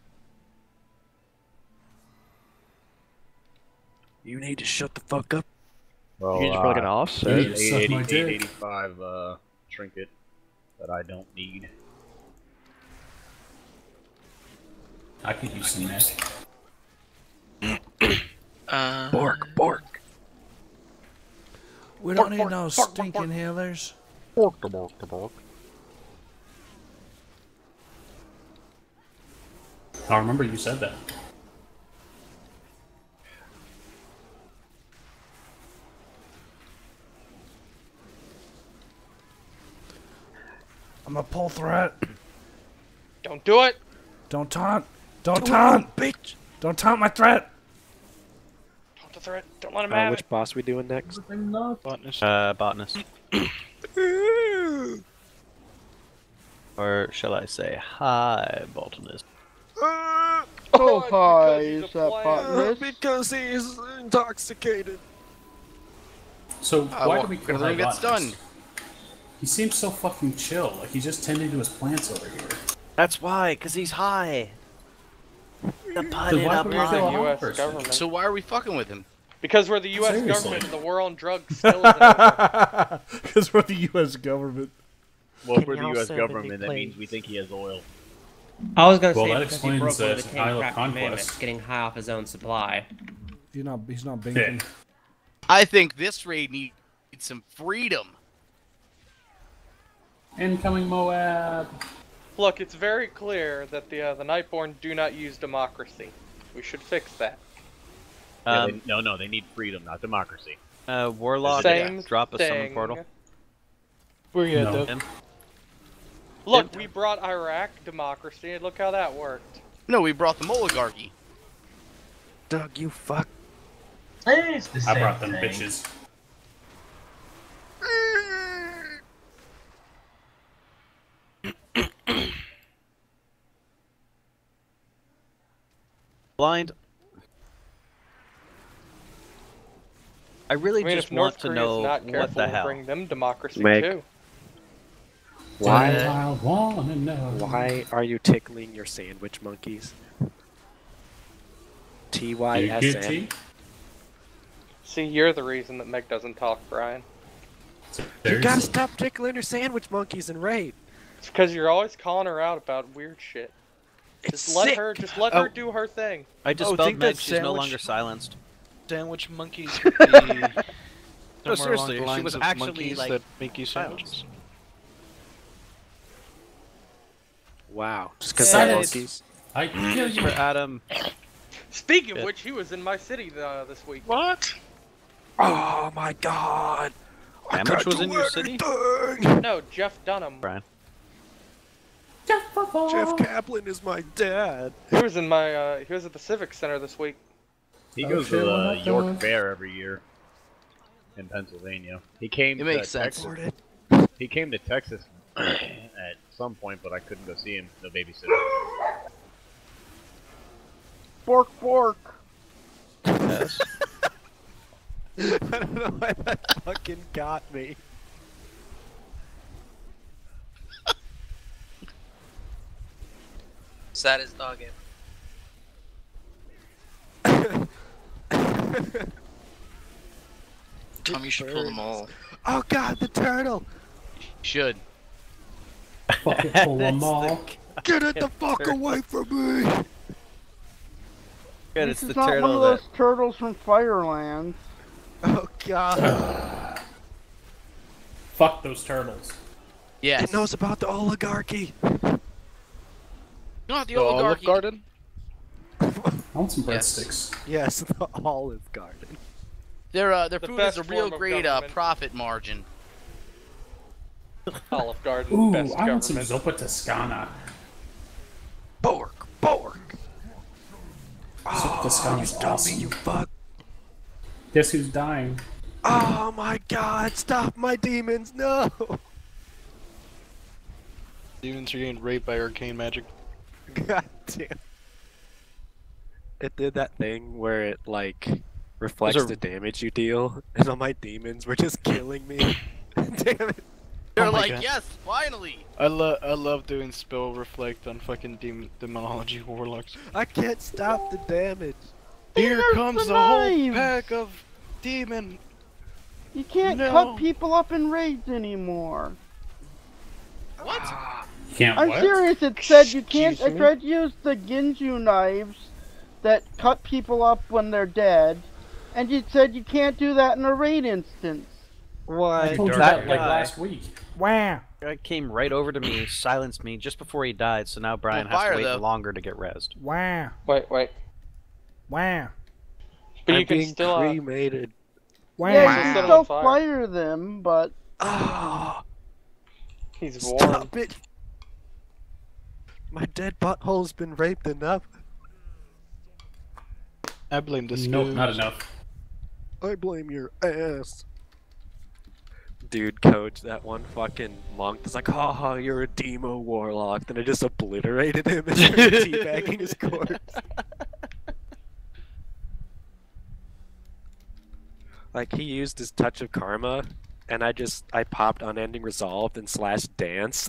You need to shut the fuck up. Well, You just probably gonna offset. You need to suck my dick. 885 trinket that I don't need. I could use some net. Bork. We don't need no stinking healers. Bork. I remember you said that. I'm a pull threat. Don't do it. Don't taunt. Don't taunt. Bitch. Don't taunt my threat. Don't the threat. Don't let him have Which it. boss we doing next? Botanist. Botanist. Or shall I say, hi, botanist. So high is that botanist? Because he's intoxicated. So why do we the kill room that gets done. He seems so fucking chill. Like he's just tending to his plants over here. That's why, because he's high. The put Then it why up would we kill a high. high US person? government. So why are we fucking with him? Because we're the U.S. Seriously. government and the war on drugs still isn't over. Because we're the U.S. government. Well, if we're the y'all U.S. send me, government, that please? means we think he has oil. I was gonna Well, say that because he broke explains one of that the 10 Isle of crap Conquest. commandments, getting high off his own supply. He's not banking. I think this raid needs some freedom. Incoming Moab. Look, it's very clear that the Nightborn do not use democracy. We should fix that. Yeah, no, they need freedom, not democracy. Warlock, Same drop a summon thing. portal. Where you at, No. Dev? Look, we brought Iraq democracy, and look how that worked. No, we brought them oligarchy. Doug, you fuck. It's the I same brought them thing. bitches. Blind. I really I mean, just if North want to Korea's know not what careful, the we'll hell. bring them democracy Meg. too. I wanna know. Why are you tickling your sandwich monkeys? TYSN. UQT? See, you're the reason that Meg doesn't talk, Brian. You gotta stop tickling your sandwich monkeys and raid. It's because you're always calling her out about weird shit. Just let sick. her Oh. do her thing. I just Oh, spelled think Meg, that she's no sandwich- longer silenced. Sandwich monkeys would be somewhere No, seriously, along the she was lines of actually, monkeys like, that make you silenced. sandwiches. Wow. Just because they're Silence. monkeys. I kill For you. Adam. Speaking of Yeah. which, he was in my city this week. What? Oh my god. I Sandwich can't was do in your city? anything. No, Jeff Dunham. Brian. Jeff Kaplan is my dad. He was in my he was at the Civic Center this week. He Oh, goes shit, to what the happened? York Fair every year in Pennsylvania. He came It to makes sense. Texas. He came to Texas at some point, but I couldn't go see him. No babysitter. Bork, bork. Yes. I don't know why that fucking got me. Saddest dog ever. Tom, you should pull them all. Oh god, the turtle! Should. Fucking pull them all. Get it the fuck away from me! Good, This it's is the not one of turtle those that... turtles from Firelands. Oh god. Fuck those turtles. Yes. It knows about the oligarchy. Not the The Olive oligarchy. Garden? I want some Yes. breadsticks. Yes, the Olive Garden. Their The food best is a real form of great government. profit margin. Olive Garden, Ooh, best I want some government. Zuppa Toscana. Bork! Zuppa Toscana's You dummy, awesome. you fuck! Guess who's dying? Oh my god, stop my demons, no! Demons are getting raped by arcane magic. God damn. It did that thing where it, like, reflects Those are- the damage you deal, and all my demons were just killing me. Damn it. They're Oh my like, God. yes, finally. I love doing spell reflect on fucking demonology warlocks. I can't stop the damage. Here There's comes the the whole knives. pack of demon. You can't No. cut people up in raids anymore. What? You can't I'm what? serious, it said you can't. Excuse I me? tried to use the Ginju knives that cut people up when they're dead, and you said you can't do that in a raid instance. Why? I told you that like last week. Wow. Guy came right over to me, silenced me just before he died, so now Brian On has fire, to wait though. longer to get rezzed. Wow. Wait. Wow. But I'm you can being still. cremated. Wow. Yeah, you Set can him still on fire. fire them, but He's warm. Stop it! My dead butthole's been raped enough. I blame this. Nope, not enough. I blame your ass. Dude, coach, that one fucking monk is like, oh, you're a demo warlock. Then I just obliterated him and started teabagging his corpse. Like, he used his touch of karma, and I popped Unending Resolve and / dance.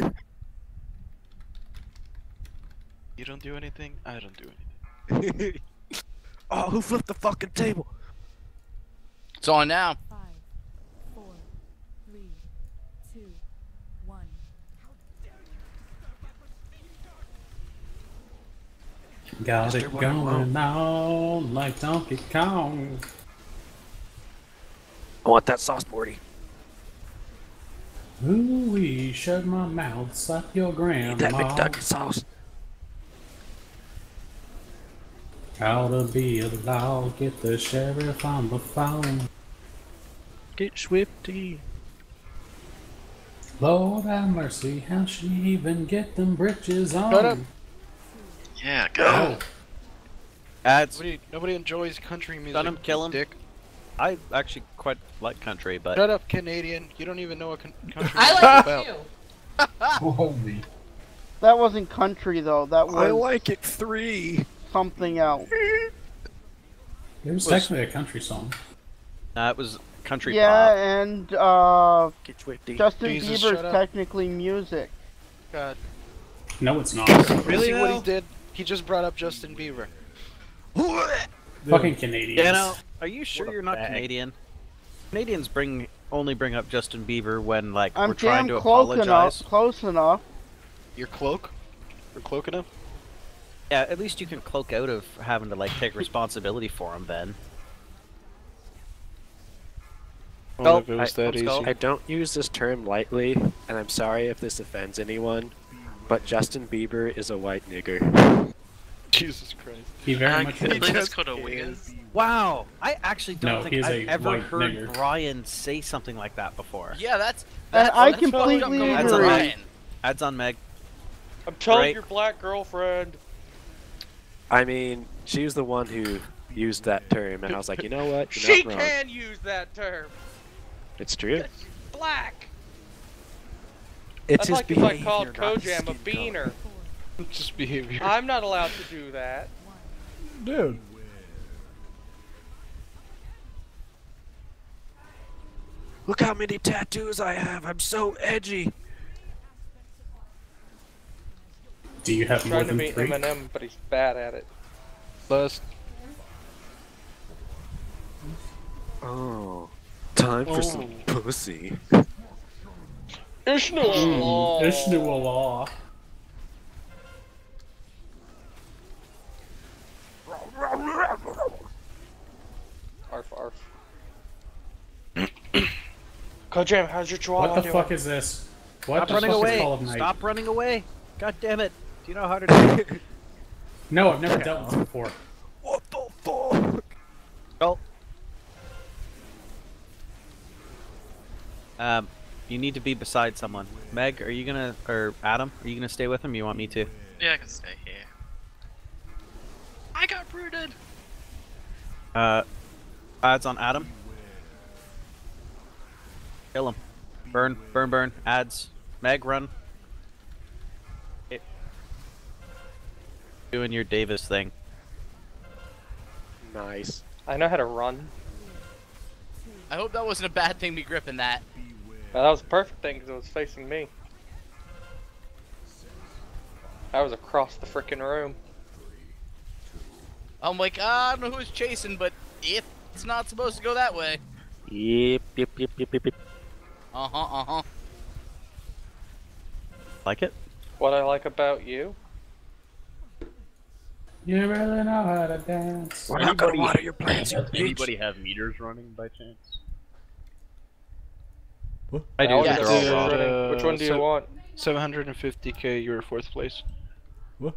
You don't do anything. I don't do anything. Oh, who flipped the fucking table? It's on now. 5, 4, 3, 2, 1. Got it going on like Donkey Kong. I want that sauce, Morty. Ooh-wee, shut my mouth, slap your grandma. That McDuck sauce. Gotta be a law, get the sheriff on the phone. Get Swifty. Lord have mercy, how she even get them britches on? Shut up. Yeah, go. Ads. Nobody enjoys country music. Stun him, kill him. Dick. I actually quite like country, but Shut up, Canadian. You don't even know what country I is like about. it too. Holy. that wasn't country though. That was I like it 3. something else. it was technically a country song. it was country Yeah, pop. and Get Swifty. Justin Jesus, Bieber's shut up. technically music. God. No, it's not. Really? See what he did? He just brought up Justin Bieber. Fucking Canadians. You know, are you sure What a you're not bag. Canadian? Canadians only bring up Justin Bieber when like I'm we're trying damn to close apologize. enough. Close enough. Your cloak? You're cloaking him? Yeah, at least you can cloak out of having to like take responsibility for him, Ben. Well, if it was that easy. I don't use this term lightly, and I'm sorry if this offends anyone, but Justin Bieber is a white nigger. Jesus Christ. He very I much believe is. it's called a wig. Wow, I actually don't No, think he's I've a ever white heard nigger. Brian say something like that before. Yeah, that's. And I that's fucked up completely going Ads to on agree. Ryan. Meg. Ads on Meg. I'm telling Right. your black girlfriend. I mean, she was the one who used that term, and I was like, you know what? You're She not wrong. can use that term. It's true. Black. It's That's his like if I behavior, called not his Kojam a skin color. beaner. Just behavior. I'm not allowed to do that. Dude. Look how many tattoos I have. I'm so edgy. Do you have more Trying to than be 3? Eminem, but he's bad at it. Bust. Oh, time for some pussy. Ishnu. Ishnu-Allah. Arf, arf. Kojam, how's your chihuahua What the doing? fuck is this? What Stop the running fuck away! is Call of Night? Stop running away! God damn it! Do you know how to do it? No, I've never dealt with it before. What the fuck? Oh. You need to be beside someone. Meg, are you gonna, or Adam, are you gonna stay with him? You want me to? Yeah, I can stay here. I got rooted. Ads on Adam. Kill him. Burn, burn, burn. Ads. Meg, run. Okay. Doing your Davis thing. Nice. I know how to run. I hope that wasn't a bad thing, me gripping that. Well, that was a perfect thing because it was facing me. I was across the frickin' room. I'm like, I don't know who's chasing, but it's not supposed to go that way. Yep. Uh-huh. Like it? What I like about you? You really know how to dance. We're not gonna water your plants, you Does bitch. anybody have meters running by chance? I do. Alex, They're all wrong. which one do you want? 750k, you're fourth place. What?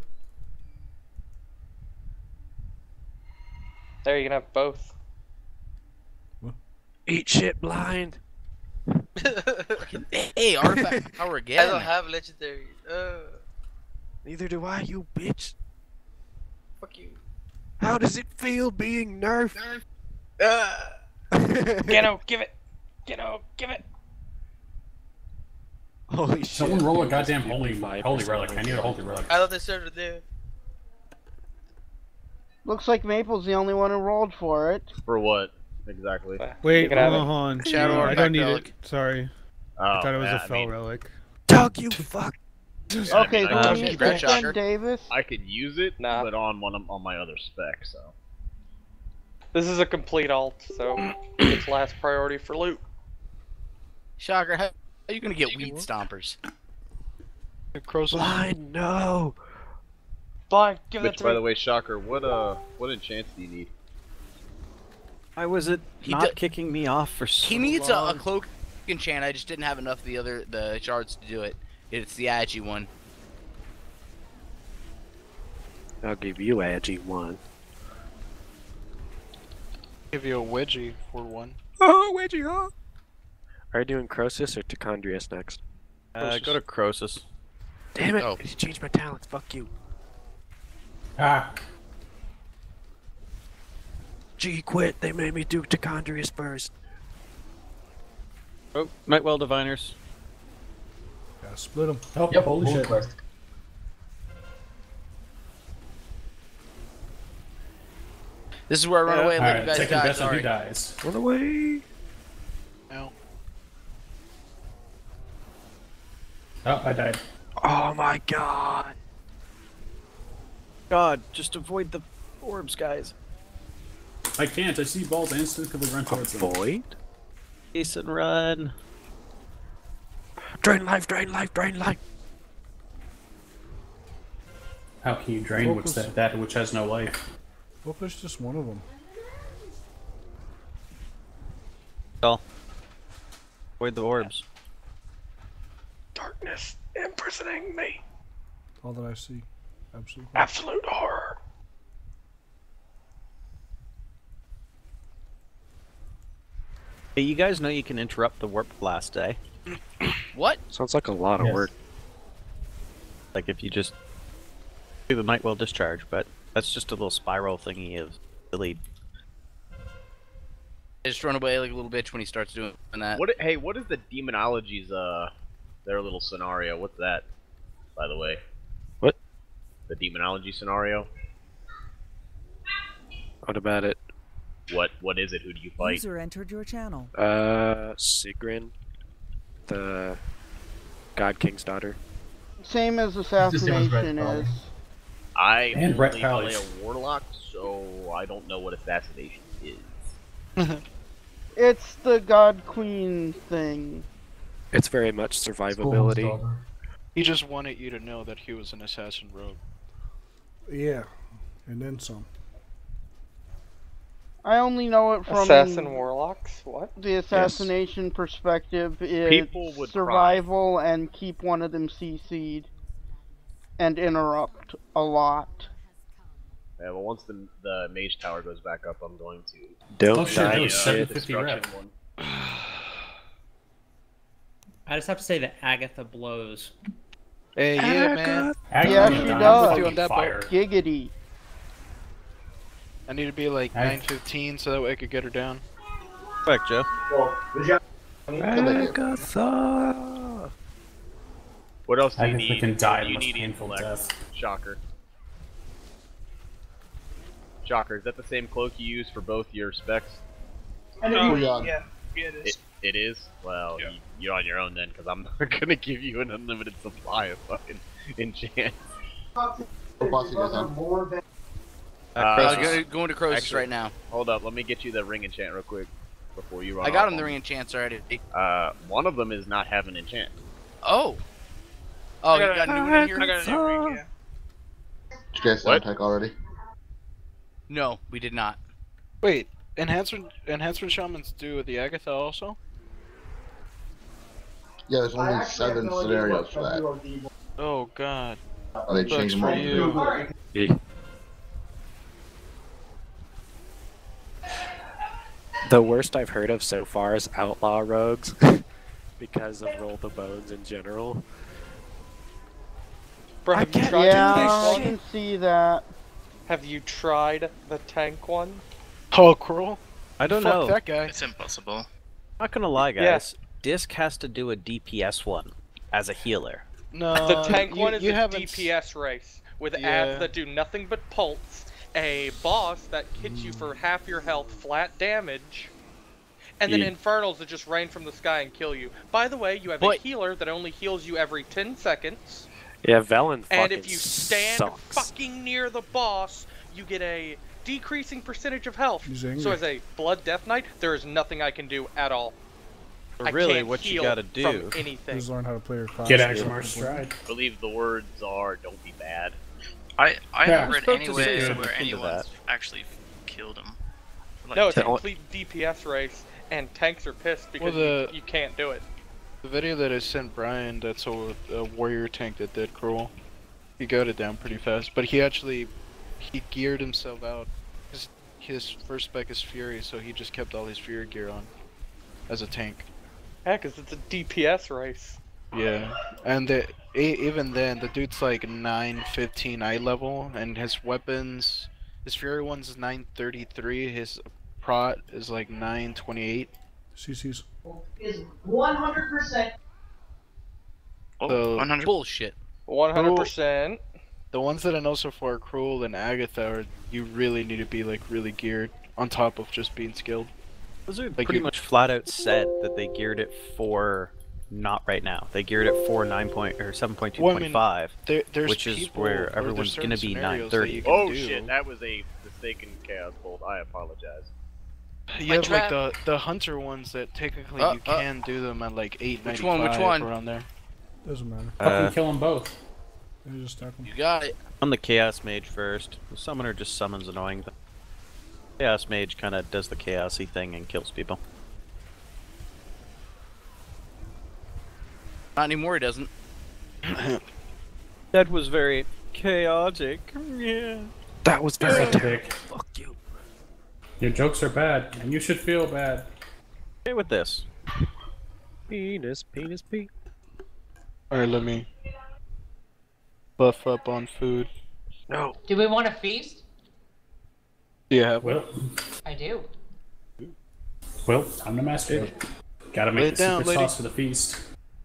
There, you can have both. Eat shit blind. Hey, artifact power again. I don't have legendary. Neither do I, you bitch. Fuck you. How does it feel being nerfed? Ghetto, give it. Ghetto, give it. Holy shit. Someone roll a goddamn holy relic. I need a holy relic. I thought they started there. Looks like Maple's the only one who rolled for it. For what exactly? Wait, can have hold it. on. Shadow I artifact don't need relic. it. Sorry. Oh, I thought it was yeah, a I fell mean- relic. Doug, you fuck. Okay, I so mean, you use then, Davis? I could use it, but on my other spec, so. This is a complete alt, so it's last priority for loot. Shocker, how are you gonna get weed stompers? Blind, no. Blind, give Which, by the way, Shocker, what enchants do you need? Why was it not kicking me off for so He needs long? a cloak enchant. I just didn't have enough of the shards to do it. It's the Agi one. I'll give you Agi one. Give you a wedgie for one. Oh, Wedgie, huh? Are you doing Croesus or Tichondrius next? Go to Croesus. Damn it! Oh. I changed my talents. Fuck you. Ah. G quit. They made me do Tichondrius first. Oh, Nightwell Diviners. Gotta split them. Oh, Yep, holy shit. quest. This is where I run away and let you Alright, guys second die. best on who Sorry. dies. Run away. No. Oh, I died. Oh my god. God, just avoid the orbs, guys. I can't. I see balls and instantly run towards them. Void? Jason, run. Drain life, drain life, drain life. How can you drain what's Focus. that which has no life? Well, there's just one of them. Well, avoid the orbs. Darkness imprisoning me. All that I see. Absolutely. Absolute horror. Hey, you guys know you can interrupt the warp blast, eh? What? Sounds like a lot of Yes. work. Like if you just do the Nightwell discharge, but that's just a little spiral thingy of delete. I just run away like a little bitch when he starts doing that. Hey, what is the Demonology's their little scenario? What's that, by the way? What? The Demonology scenario? What about it? What is it? Who do you fight? User entered your channel. Sigrin, the God King's daughter. Same as It's the same as Red assassination Pally. is. I And only Brett play Palace. a warlock, so I don't know what assassination is. It's the God Queen thing. It's very much survivability. He just wanted you to know that he was an assassin rogue. Yeah, and then some. I only know it from Assassin warlocks? What? the assassination perspective. It's People would survival and keep one of them CC'd and interrupt a lot. Yeah, but once the mage tower goes back up, I'm going to Don't Oh shit, die, that was shit. 750 rep. one. I just have to say that Agatha blows. Hey, yeah, man. Yeah, she does. With you on that boat. Giggity. I need to be like Hey. 9:15 so that way I could get her down. Quick, Joe. Agatha! What else do you Agatha need? can die You the most need painful intellect. death. Shocker. Shocker, is that the same cloak you use for both your specs? Yeah, it is. It is? Well, you're on your own then, because I'm not gonna give you an unlimited supply of fucking enchants. Going to Croesus actually, right now. Hold up, let me get you the ring enchant real quick before you run I got off him the on ring me. enchants already. One of them is not having enchant. Oh. Oh, you got a new one in here? I got a new ring, yeah. Did you guys sound tech already? No, we did not. Wait, enhancement shamans do the Agatha also? Yeah, there's only 7 scenarios for that. Oh god. Oh, they changed them all. The worst I've heard of so far is Outlaw Rogues, because of Roll the Bones in general. Bro, have you tried Yeah, the I tank can one? see that. Have you tried the tank one? Oh, Cruel? I don't Fuck know. that guy. It's impossible. Not gonna lie, Yeah. guys. Disc has to do a DPS one as a healer. No, The tank one is you a haven't DPS race with Yeah. ads that do nothing but pulse, a boss that hits you for half your health flat damage, and then Yeah. infernals that just rain from the sky and kill you. By the way, you have a healer that only heals you every 10 seconds. Yeah, Velen fucking And if you stand sucks. fucking near the boss, you get a decreasing percentage of health. He's angry. So as a Blood Death Knight, there is nothing I can do at all. But I really, can't what you heal gotta from do anything. Just learn how to play your class. Get Axemar's Stride. I believe the words are "Don't be bad." I Yeah, haven't I read spoke to anywhere somebody where into anyone's that. actually killed him. Like, No, it's a the- complete DPS race, and tanks are pissed because Well, you can't do it. The video that I sent Brian, that's a warrior tank that did Cruel. He got it down pretty fast, but he geared himself out. His first spec is Fury, so he just kept all his Fury gear on as a tank. Yeah, because it's a DPS race. Yeah, and even then, the dude's like 915 eye level, and his weapons, his Fury one's 933, his prot is like 928. CC's. Is 100%. So, 100 Bullshit. 100%. the ones that I know so far, Cruel and Agatha, are you really need to be like really geared on top of just being skilled. Those are Like pretty you- much flat out said that they geared it for not right now. They geared it for 7.2.5, There's which is people, where or there's everyone's certain gonna be scenarios that 930. you can Oh do. shit, that was a mistaken chaos bolt. I apologize. You have like trap. the hunter ones that technically you can do them at like 895 Which one? around there. Doesn't matter. Fucking kill them both. They just stack them. You got it. On the Chaos Mage first. The Summoner just summons annoying things. Chaos Mage kind of does the chaosy thing and kills people. Not anymore. He doesn't. That was very chaotic. Yeah. That was very Dick. Fuck you. Your jokes are bad, and you should feel bad. Okay with this. Penis, penis, penis. Alright, let me buff up on food. No. Do we want to feast? Yeah. Well, I do. time to masturbate. Gotta Lay make it the down, secret lady. sauce for the feast.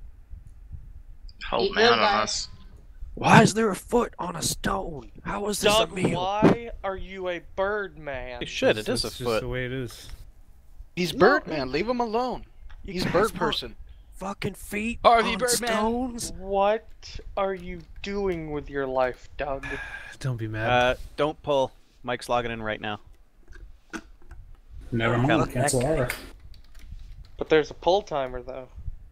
Hold Eat man real on guys. us. Why is there a foot on a stone? How is this Doug, a meal? why are you a bird man? Hey, shit, it is a That's just foot. the way it is. He's Birdman, leave him alone. He's guys bird want person. Fucking feet Harvey on Birdman. stones? What are you doing with your life, Doug? Don't be mad. Don't pull. Mike's logging in right now. Never mind, cancel R. But there's a pull timer though.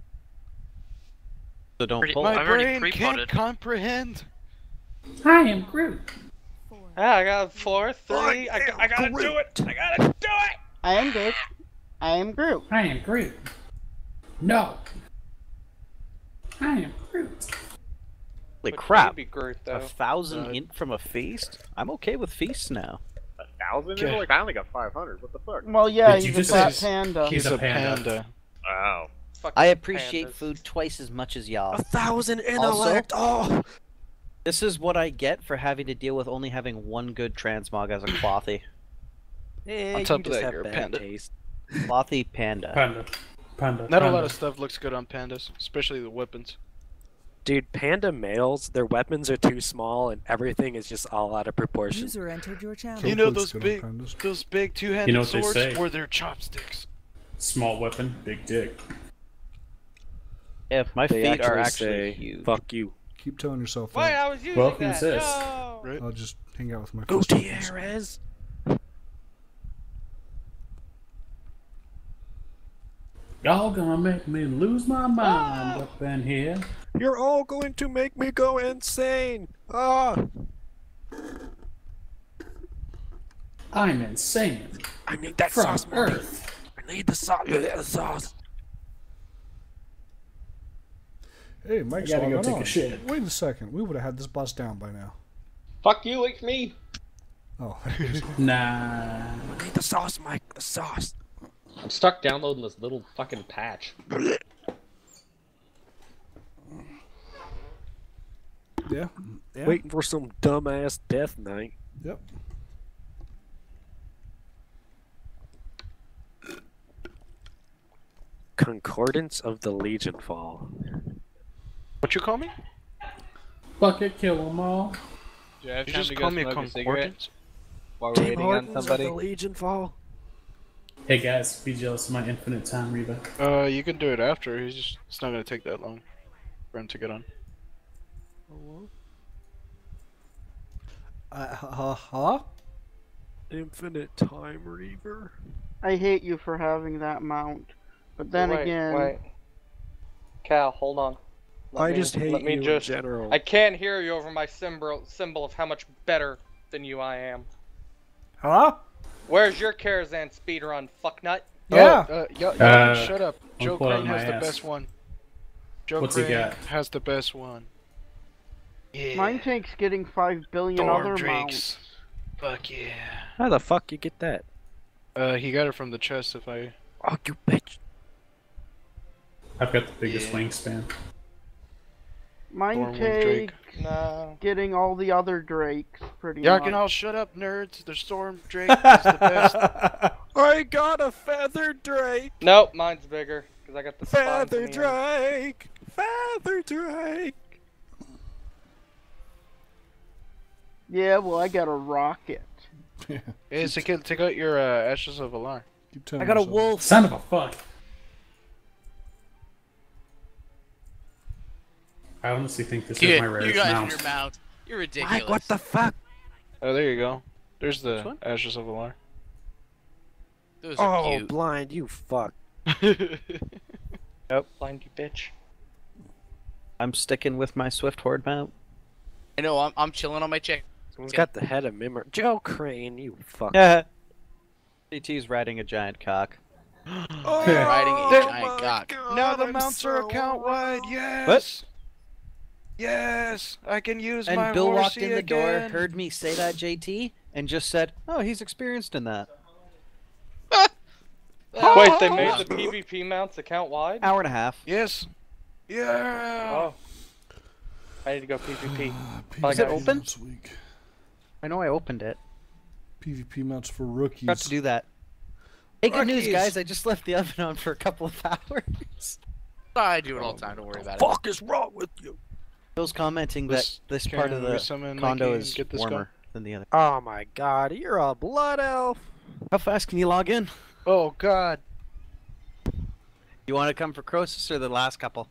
So don't Pretty- pull. I've My already brain can't pre-potted. comprehend. I am Groot. Ah, I got 4, 3. I gotta do it. I gotta do it. I am Groot. I am Groot. I am Groot. No. I am Groot. Holy But crap. Baby Groot, A though. 1,000 int from a feast? I'm okay with feasts now. 1,000? Yeah. Like I only got 500. What the fuck? Well, yeah, Did you he's a just fat panda. He's a panda. Wow. Fucking I appreciate pandas. food twice as much as y'all. 1,000 intellect. Oh. This is what I get for having to deal with only having one good transmog as a clothy. On top of that, you're a panda. Clothy panda. Panda. Not a lot of stuff looks good on pandas, especially the weapons. Dude, panda males, their weapons are too small and everything is just all out of proportion. User entered your channel. You know looks those good on big, pandas. those big two-handed You know what they swords say. were their chopsticks. Small weapon, big dick. Yeah, my They feet are actually actually say, huge. fuck you. Keep telling yourself Wait, that. I was using Welcome that. assist. No. Right? I'll just hang out with my fist weapons. Gutierrez. Y'all gonna make me lose my mind up in here. You're all going to make me go insane. Ah. I'm insane. I need that From sauce, Earth. I need the sauce. The sauce. Hey, Mike's I gotta go logging take a on. shit. Wait a second. We would have had this bus down by now. Fuck you, it's me. Oh. Nah. I need the sauce, Mike. The sauce. I'm stuck downloading this little fucking patch. Yeah. Waiting for some dumbass death knight. Yep. Concordance of the Legion Fall. What you call me? Bucket, kill 'em all. Do you have You time just to call go me smoke a Concordance? cigarette? While we're Tim waiting on Hortons of somebody? the Legion Fall. Hey guys, be jealous of my infinite time, Reba. You can do it after. It's not gonna take that long for him to get on. Huh? Infinite Time Reaver. I hate you for having that mount. But then again... Wait. Cal, hold on. I just hate let me you just, in general. I can't hear you over my symbol of how much better than you I am. Hello? Where's your Karazhan speedrun, fucknut? Yeah. Y'all shut up. I'm Joe pulling Crane my has the ass. best one. Joe What's he Crane got? has the best one. Yeah. Mine tank's getting 5 billion Storm other Drakes. mounts. Fuck yeah. How the fuck you get that? He got it from the chest if I... Oh, you bitch. I've got the biggest wingspan. Mine Stormwind take Drake. No. getting all the other drakes, pretty Y'all much. can all shut up, nerds. The Storm Drake is the best. I got a feather drake. Nope, mine's bigger because I got the spines Feather in the end. drake. Feather drake. Yeah, well, I got a rocket. Hey, so take out your Ashes of Alar. I got a wolf. Son of a fuck. I honestly think this is my rarest you guys mount. in your mount. You're ridiculous. Mike, what the fuck? Oh, there you go. There's the one? Ashes of Alar. Those are Oh, cute. blind, you fuck. Nope. Blind you bitch. I'm sticking with my Swift Horde mount. I know. I'm chilling on my check. Someone's got the head of Mimmer. Joe Crane, you fuck. Yeah. CT's riding a giant cock. Oh, Riding a giant cock. God, Now the I'm mounts are so account wide. Yes. What? Yes, I can use And my Bill walked horsey in the door, again. heard me say that, JT, and just said, "Oh, he's experienced in that." Wait, they made the PvP mounts account wide? Hour and a half. Yes. Yeah. Oh. I need to go PvP. Is it open? Mounts week. I know I opened it. PvP mounts for rookies. Got to do that. Hey, good news, Rookies. guys! I just left the oven on for a couple of hours. I do it all the time. Don't worry about it. fuck is wrong with you? Bill's commenting that This- this part can of we the summon condo Mikey is and get this warmer than the other. Oh my god, you're a blood elf. How fast can you log in? Oh God. You want to come for Croesus or the last couple?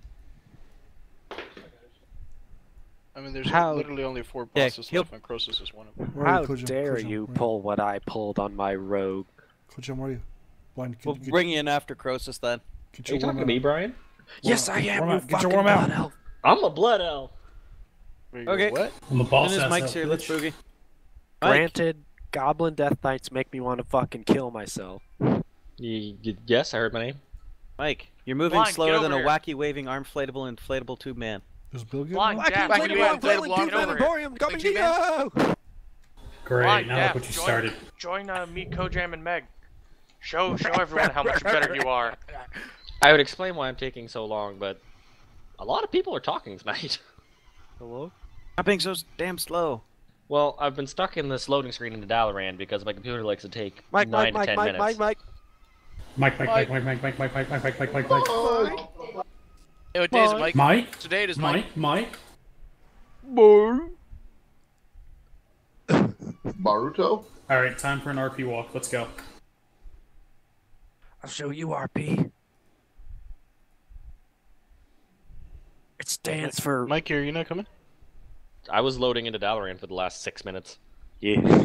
I mean, there's How- literally only 4 Yeah, bosses he'll- left, and Croesus is one of them. Where are How you, Kojam? dare Kojam, you where- pull what I pulled on my rogue? Kojam, where are you? Blind, We'll bring you in after Croesus then. get Are you your talking to warm me, out. Brian? Yes, I am. warm You out. Get your fucking warm out. blood elf. I'm a blood elf. Where you go, Okay. What? I'm the As boss soon as ass Mike's elf, here, let's bitch. boogie. Mike. Granted, Goblin Death Knights make me want to fucking kill myself. Yes, I heard my name. Mike, you're moving Blind, get slower than a over wacky waving inflatable tube man. Is Bill getting Blind, one? Jack, Back what in are you the doing? way, Inflatable inflatable Get over here. Emporium coming to Big you! Great, Blind, now Jeff, look what you started. Join Meet Kojam and Meg. Show everyone how much better you are. I would explain why I'm taking so long, but a lot of people are talking tonight. Hello? Stop being so damn slow. Well, I've been stuck in this loading screen in Dalaran because my computer likes to take Mike, 9 Mike, to 10 Mike, minutes. Mike, Mike, Mike. Hey, what day is it, Mike? Mike? Today it is Mike. Mike? Baruto? Alright, time for an RP walk. Let's go. I'll show you RP. It stands for... Mike, are you not coming? I was loading into Dalaran for the last 6 minutes. Yeah.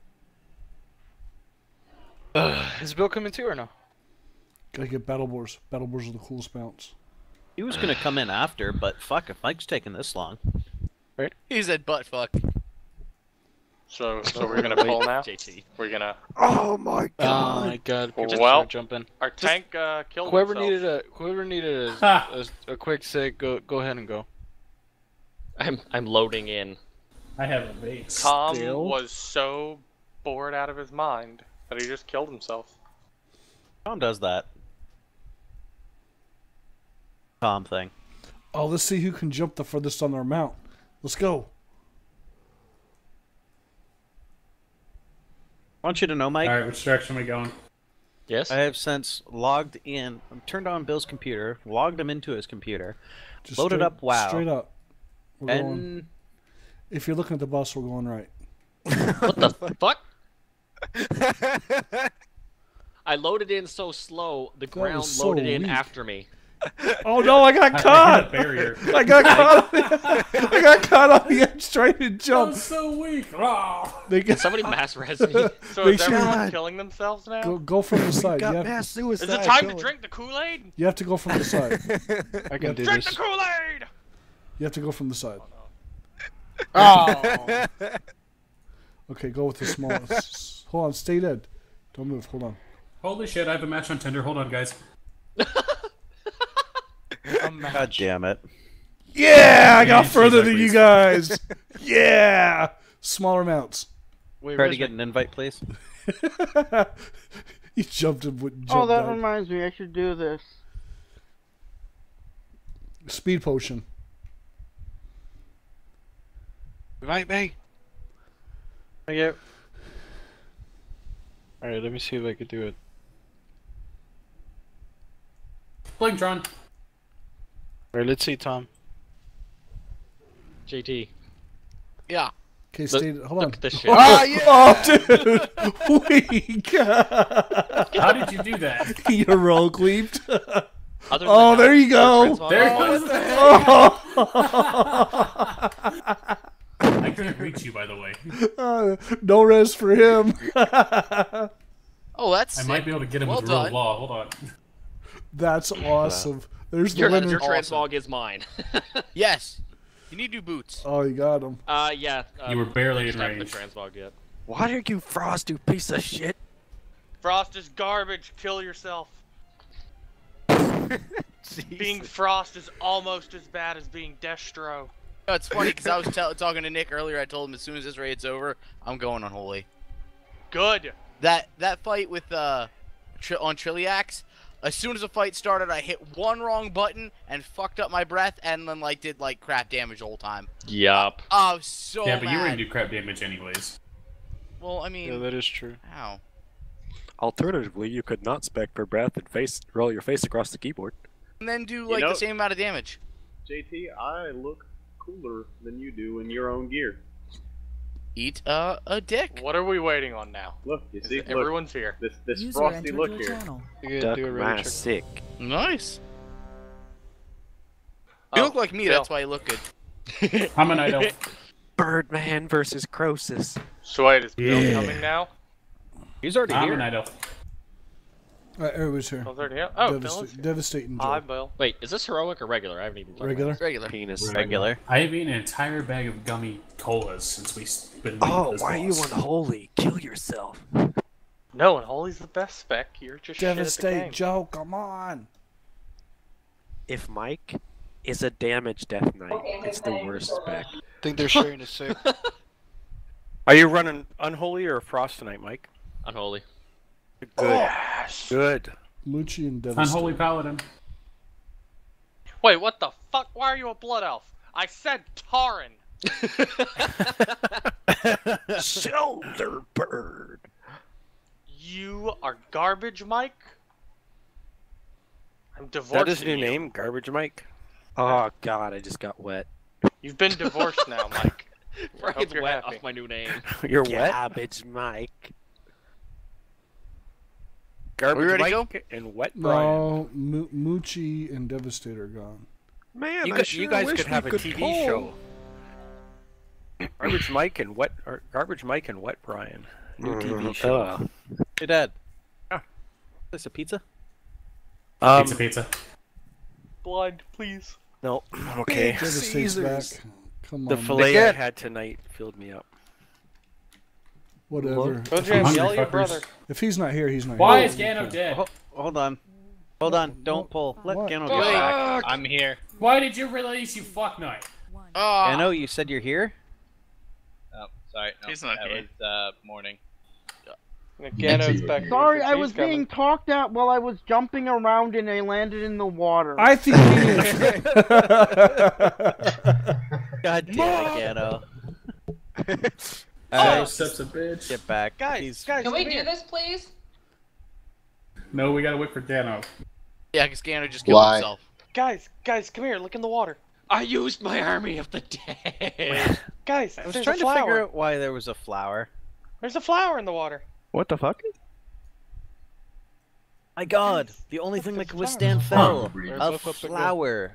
Is Bill coming too or no? Gotta get Battle Boars. Battle Boars are the coolest mounts. He was gonna come in after, but fuck if Mike's taking this long. Right? He said butt fuck. So we're gonna pull now. JT. We're gonna. Oh my god! Oh my god! People Well, start jumping. Our tank killed Whoever himself. needed a quick seg, go ahead and go. I'm loading in. I have a base. Tom Still? was so bored out of his mind that he just killed himself. Tom does that. Tom thing. Oh, let's see who can jump the furthest on their mount. Let's go. I want you to know, Mike. All right, which direction are we going? Yes. I have since logged in, turned on Bill's computer, logged him into his computer, Just loaded straight- up WoW. Straight up. We're And going. If you're looking at the bus, we're going right. What the fuck? I loaded in so slow, the ground was so loaded in weak. after me. Oh no! I got I caught. hit a barrier. I got caught. I got caught on the edge trying to jump. so weak. Oh. They Can got, somebody mass res me? So They is should- everyone killing themselves now? go from the side. You have, mass suicide. Is it time to drink the Kool-Aid? you have to go from the side. I can do Drink this. the Kool-Aid! You have to go from the side. Oh. Okay, go with the smallest. Hold on, stay dead. Don't move. Hold on. Holy shit! I have a match on Tinder. Hold on, guys. God damn it. Yeah, I got Man, further she's than you ugly. guys. Yeah, smaller mounts. Wait, Try where's to get an invite, please. He jumped and wouldn't Oh, jump. that back. reminds me. I should do this. Speed potion. Invite me. Okay. All right, let me see if I could do it. Blingtron. All right, let's see, Tom. JT. Yeah. Okay, stay. Hold on. Look at this shit. Oh, dude, weak. How did you do that? You roll cleaved. Other than Oh, that, there you go. Transmog- There Oh, it goes. I couldn't reach you, by the way. No res for him. Oh, that's I sick. might be able to get him Well with rule of done. law. Hold on. That's awesome. There's the Your winner. transmog is mine. Yes. You need new boots. Oh, you got him. Yeah. You were barely in I haven't range. been transmogged yet. Why are you Frost, you piece of shit? Frost is garbage. Kill yourself. Being Frost is almost as bad as being Destro. No, it's funny because I was talking to Nick earlier. I told him as soon as this raid's over, I'm going on Holy. Good. That fight with on Triliax, as soon as the fight started, I hit one wrong button and fucked up my breath, and then did crap damage the whole time. Yup. I was so Yeah, but you were mad. gonna do crap damage anyways. Well, I mean, Yeah, that is true. how? Alternatively, you could not spec per breath and roll your face across the keyboard. And then do You know- the same amount of damage. JT, I look cooler than you do in your own gear. Eat a dick. What are we waiting on now? Look, you see, look, Everyone's here. this frosty look here. Duck my sick. Nice. You look like me. Bill. That's why you look good. I'm a night elf. Birdman versus Croesus. So wait, is Bill Yeah. coming now? He's already I'm here. a night elf. Everybody's here. Bill's already here? Oh, Bill's here. Devastating. Hi, Joe. Bill. Wait, is this heroic or regular? I haven't even. Regular. Regular. Penis. Regular. I have eaten an entire bag of gummy colas since we've been. Oh, this why are you boss. unholy? Kill yourself. No, and Holy's the best spec. You're just shit at the Devastate game. Joe. Come on. If Mike is a damage death knight, it's the worst spec. I think they're sharing a sick. Are you running Unholy or Frost tonight, Mike? Unholy. Good. Good. Lucci and Devastate. Unholy paladin. Wait, what the fuck? Why are you a blood elf? I said Taran. Shoulder bird. You are garbage, Mike. I'm That divorcing is new you. name, Garbage Mike. Oh god, I just got wet. You've been divorced now, Mike. I Brian's hope you're wet happy. off my new name. You're what? Garbage Mike. Garbage ready to Mike and Wet Brian. No, Moochie and Devastator are gone. Man, You guys could have a TV show. Garbage Mike and Wet Brian. New TV show. Hey, Dad. This a pizza? Pizza. Blood, please. No, I'm okay. Devastate's back. Come The on. filet I had tonight filled me up. Whatever. Go, James, yell at your brother. If he's not here, he's not Why here. is Gano dead? Hold on. Hold on. Don't pull. Let Gano get Wait, back. I'm here. Why did you release, you fucknut? Gano, you said you're here? Oh, sorry. No, He's not that here. was morning. Gano's back. Sorry, I He's was coming. being talked at while I was jumping around and I landed in the water. I think he is. God damn it, Gano. Oh, steps a bitch. Get back. Guys, Can we do this, please? No, we gotta wait for Gano. Yeah, because Gano just killed Why? himself. Guys, come here. Look in the water. I used my army of the dead. Guys, I was there's trying a to flower. figure out why there was a flower. There's a flower in the water. What the fuck? My God, the only thing that can withstand fell. A flower.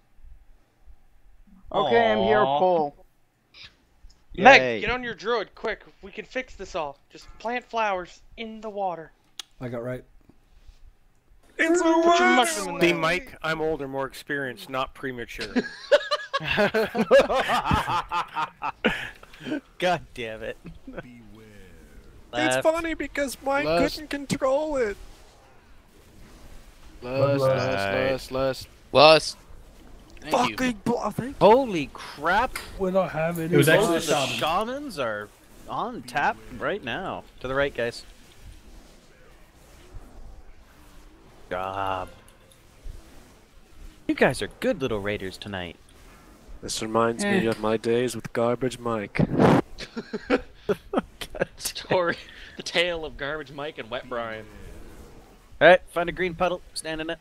Okay, I'm here, Aw. Paul. Yay. Meg, get on your druid, quick. We can fix this all. Just plant flowers in the water. I got right. Put your mushroom in See, there. Mike, I'm older, more experienced, not premature. God damn it. It's funny because Mike Last. couldn't control it. Lust. Thank you. Fucking thank Holy crap. We don't have any. It was actually Both a of the shaman. shamans are on tap right now. To the right, guys. Job. You guys are good little raiders tonight. This reminds me of my days with Garbage Mike. Story, the tale of Garbage Mike and Wet Brian. Alright, find a green puddle, stand in it.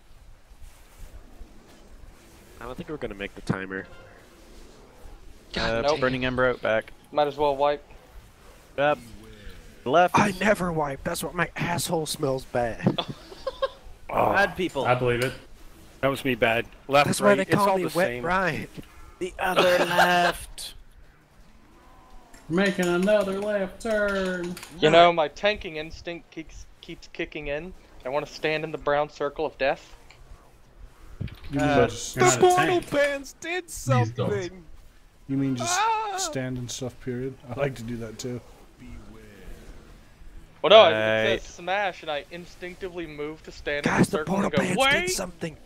I don't think we're gonna make the timer. Nope. Burning Ember out back. Might as well wipe. Up. Left. I never wipe. That's what my asshole smells bad. Bad people. I believe it. That was me bad. Left, That's right, why they it's call all me the Wet same. Brian. The other left. Making another left turn. You know, my tanking instinct keeps kicking in. I want to stand in the brown circle of death. You mean just, You're The not a portal tank. pants did something. you mean just stand and stuff, period? I like to do that too. Well, no, Right. it says smash, and I instinctively move to stand in Guys, the the circle portal and go, pants did wait! something.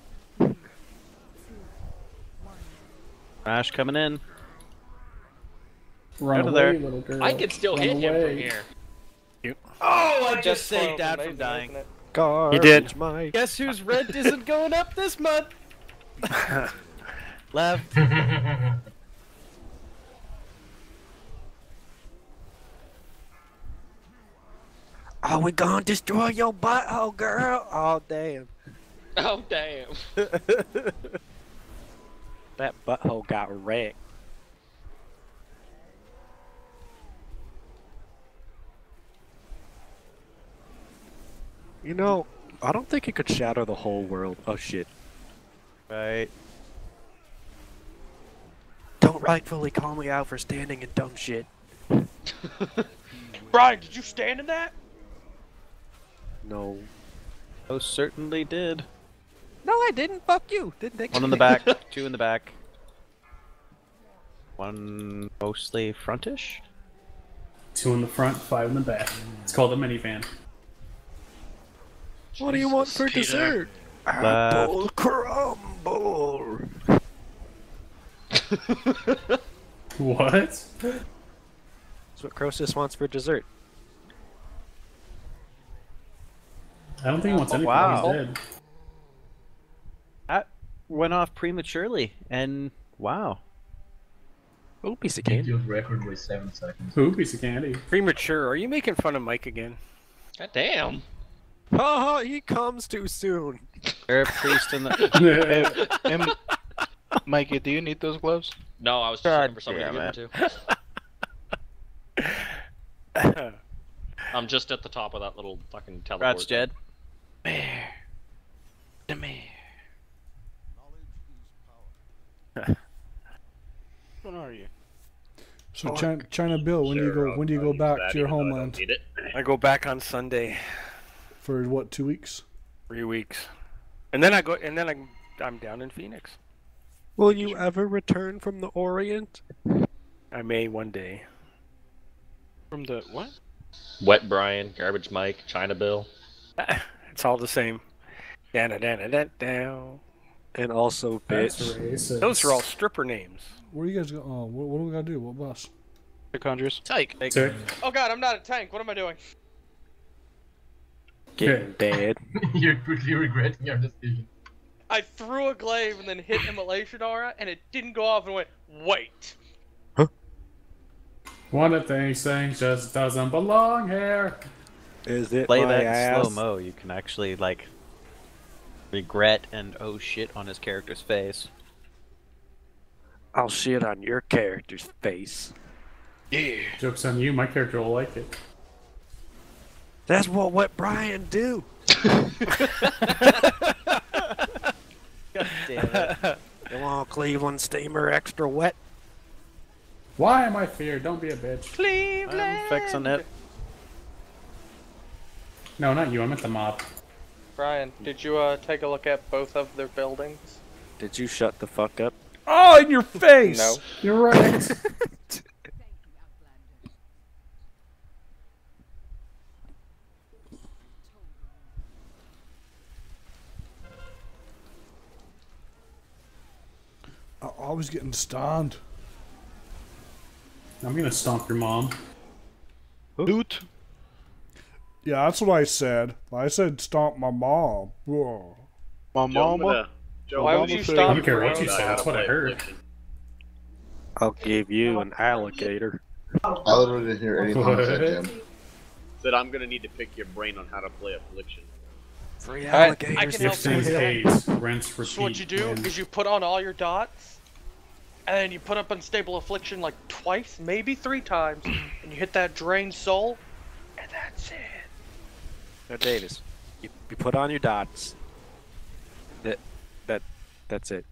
Ash coming in. Run Out of away, there. little girl. I can still Run hit him away. from here. Oh, I That's just saved spoiled Dad amazing, from dying. isn't it? Garbage did. Mike. Guess whose rent isn't going up this month? Left. Are we gonna destroy your butthole, girl? Oh, damn. Oh damn. That butthole got wrecked. You know, I don't think it could shatter the whole world. Oh, shit. Right. Don't rightfully call me out for standing in dumb shit. Brian, did you stand in that? No. Most certainly did. No, I didn't. Fuck you. Didn't think One in the back, two in the back. One mostly frontish. 2 in the front, 5 in the back. It's called a minivan. What do you want for Peter. dessert? Left. Apple crumble. What? That's what Croesus wants for dessert. I don't think he wants anything. Wow. He's dead. That went off prematurely, and wow. Oh, piece of candy. Field record was 7 seconds. Ooh, piece of candy. Premature. Are you making fun of Mike again? God damn. Haha, he comes too soon. They're a priest in the. Mikey, do you need those gloves? No, I was just looking for somebody to give them to. I'm just at the top of that little fucking teleport. Congrats, Jed. Bear. The mayor. What are you? So China Bill, when do you go back to your homeland? I go back on Sunday. For what, 2 weeks? 3 weeks. And then I'm down in Phoenix. Will you ever return from the Orient? I may one day. From the what? Wet Brian, Garbage Mike, China Bill. It's all the same. And also That's bitch. racist. Those are all stripper names. Where you guys go? Oh, what do we gotta do? What bus? Conjures. Tyke. Sir. Oh god, I'm not a tank. What am I doing? Getting dead. You're quickly regretting your decision. I threw a glaive and then hit Immolation Aura, and it didn't go off and went, wait. One of things just doesn't belong here. Is it Play my that ass? slow mo. You can actually like regret and oh shit on his character's face. I'll shit on your character's face. Yeah. Joke's on you, my character will like it. That's what Brian do. God damn it. You want Cleveland steamer extra wet? Why am I feared? Don't be a bitch. Cleveland. I'm fixing it. No, not you. I meant the mob. Brian, did you take a look at both of their buildings? Did you shut the fuck up? Oh, in your face! No. You're right. I'm always getting stunned. I'm gonna stomp your mom. Loot. Yeah, that's what I said. I said stomp my mom. Whoa. My mama. Why would you I stop? don't care what you say. That's what I heard. I'll give you an alligator. I literally didn't hear anything you said, Jim. Said I'm gonna need to pick your brain on how to play Affliction. Free Alright, alligators. I can help If things you. haze, rinse, repeat. So what you do win. is you put on all your dots, and then you put up Unstable Affliction like twice, maybe 3 times, and you hit that Drain Soul, and that's it. Now, Davis, you put on your dots. That's it.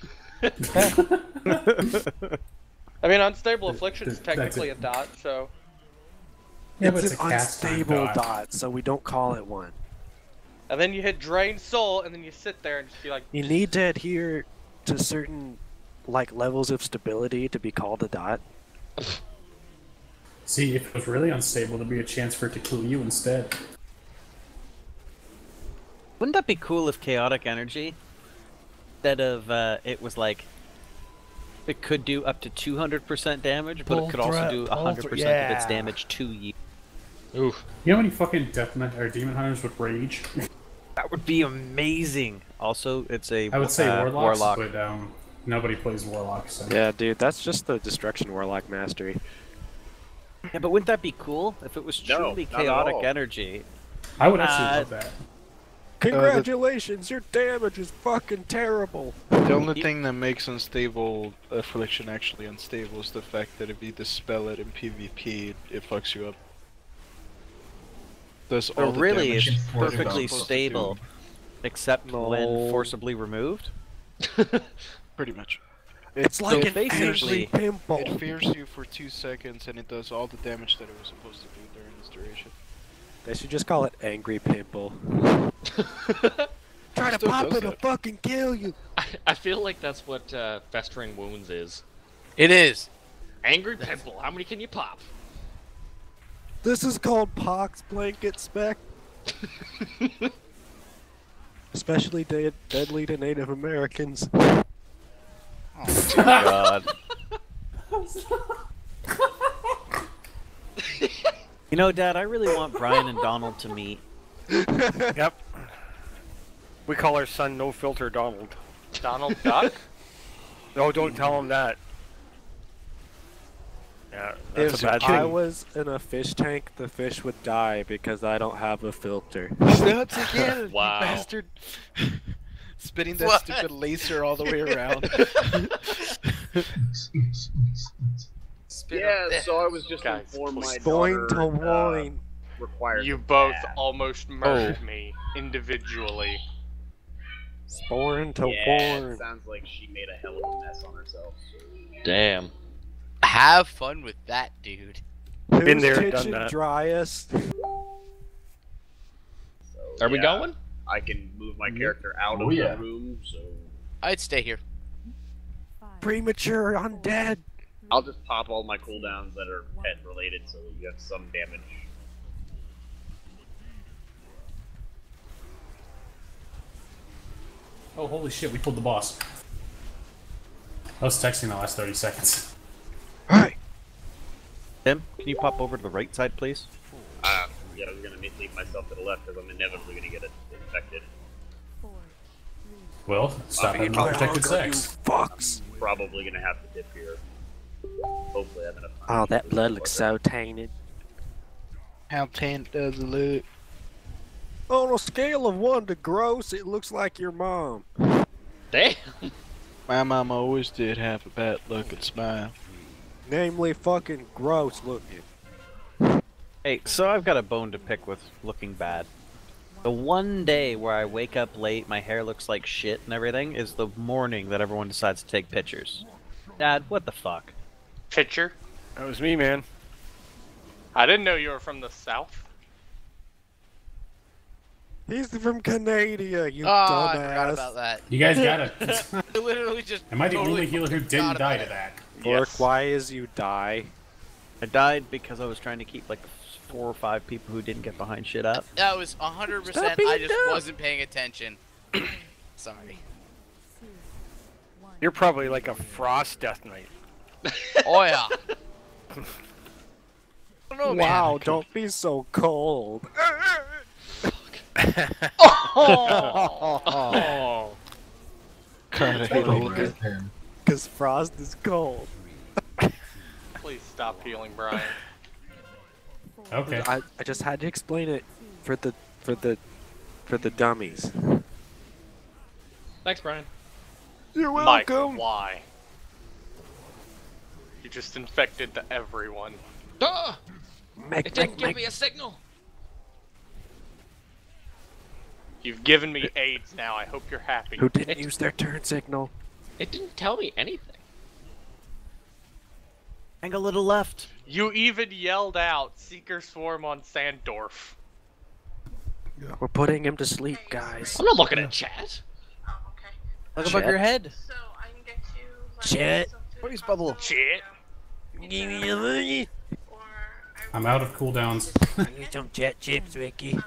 I mean, Unstable Affliction is That's technically it. a dot, so... Yeah, but it's it's a an cast iron unstable dot. dot, so we don't call it one. And then you hit Drain Soul, and then you sit there and just be like... You need to adhere to certain levels of stability to be called a dot. See, if it was really unstable, there'd be a chance for it to kill you instead. Wouldn't that be cool if chaotic energy, instead of it was like, it could do up to 200% damage, but it could also do 100% of its damage to you. Oof. You know how many fucking demon hunters would rage? That would be amazing. Also, it's a I would say warlocks, warlock. but nobody plays warlocks. So. Yeah, dude, that's just the Destruction Warlock mastery. Yeah, but wouldn't that be cool if it was truly not at chaotic all. energy? I would actually love that. Congratulations, your damage is fucking terrible. The only thing that makes unstable Affliction actually unstable is the fact that if you dispel it in PvP, it fucks you up. Does all But the really, damage it's it's perfectly supposed to stable, except when forcibly removed. do. Pretty much. It's like So an basically- angry pimple. It fears you for 2 seconds and it does all the damage that it was supposed to do during this duration. They should just call it Angry Pimple. Try to Still pop does it, it'll that. fucking kill you. I feel like that's what Festering Wounds is. It is. Angry Pimple, how many can you pop? This is called Pox Blanket Spec. Especially deadly to Native Americans. Oh God. You know, Dad, I really want Brian and Donald to meet. Yep. We call our son No Filter Donald. Donald Duck? No, don't tell him that. Yeah, that's If a bad I thing. was in a fish tank, the fish would die because I don't have a filter. That's again, Wow. you bastard. Spitting that What? stupid laser all the way around. Yeah, so I was just Guys, informed my Boing to daughter wine. requires You a both bath. almost murdered me individually. Sporn to Yeah, it warn. sounds like she made a hell of a mess on herself. Damn. Have fun with that, dude. Been Whose there, done kitchen that. driest? So, Are we yeah, going? I can move my character out Oh, of yeah. the room, so I'd stay here. Premature undead. I'll just pop all my cooldowns that are pet related, so you have some damage Oh, holy shit, we pulled the boss. I was texting the last 30 seconds. Tim, can you pop over to the right side, please? Yeah, I was gonna leave myself to the left because I'm inevitably gonna get infected. Well, stop having unprotected sex. Fucks. Probably gonna have to dip here. Hopefully I have enough time. Oh, that blood looks so tainted. How tainted does it look? On a scale of 1 to gross, it looks like your mom. Damn. My mom always did have a bad looking smile. Namely, fucking gross looking. Hey, so I've got a bone to pick with looking bad. The one day where I wake up late, my hair looks like shit and everything, is the morning that everyone decides to take pictures. Dad, what the fuck? Picture? That was me, man. I didn't know you were from the south. He's from Canada, you Oh, dumbass. I forgot about that. You guys gotta. I literally just. Am I the totally only healer who didn't die to that? Bork, why is you die? I died because I was trying to keep like 4 or 5 people who didn't get behind shit up. That was 100%. Stop being I just dumb. wasn't paying attention. Sorry. You're probably like a Frost Death Knight. Oh yeah. I don't know, man. Wow, don't be so cold. Oh. God, I hate all that. Because Frost is cold. Please stop healing, Brian. Okay. I just had to explain it for the dummies. Thanks, Brian. You're Mike, welcome. why? You just infected everyone. Ah! Make, It didn't give me a signal. You've given me AIDS now. I hope you're happy. Who didn't use their turn signal? It didn't tell me anything. Hang a little left. You even yelled out Seeker Swarm on Sandorf. We're putting him to sleep, guys. I'm not looking at chat. Look above your head. Shit. Please bubble. Shit. Give me the money. I'm out of cooldowns. I need some jet chips, Ricky.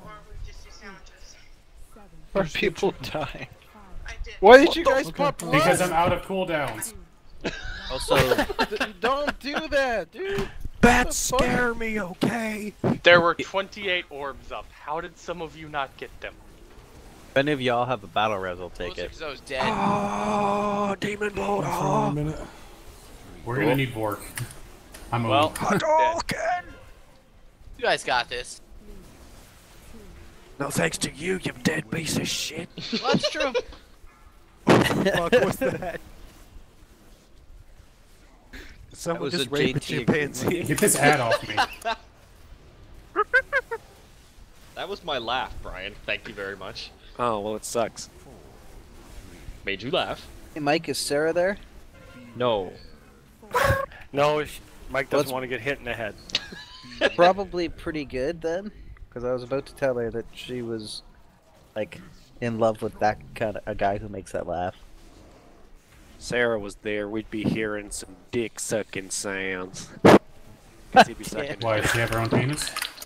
Are people dying? Why did you guys pop blood? Because I'm out of cooldowns. Also, Don't do that, dude. Bats scare me, okay? There were 28 orbs up. How did some of you not get them? if any of y'all have a battle res, I'll take Mostly it. 'cause I was dead. Oh, demon bolt. For a minute. We're gonna need Vork. I'm Well, Hadouken! You guys got this. No thanks to you, you dead piece of shit. Well, that's true. What the fuck was that? Someone was just a raped a JT chimpanzee. Get this ad off me. That was my laugh, Brian. Thank you very much. Oh, well, it sucks. Made you laugh. Hey, Mike, is Sarah there? No. No, Mike doesn't Let's- want to get hit in the head. Probably pretty good then, because I was about to tell her that she was, like, in love with that kind of a guy who makes that laugh. Sarah was there, we'd be hearing some dick sucking sounds. 'Cause he'd be sucking. Why, does she have her own penis?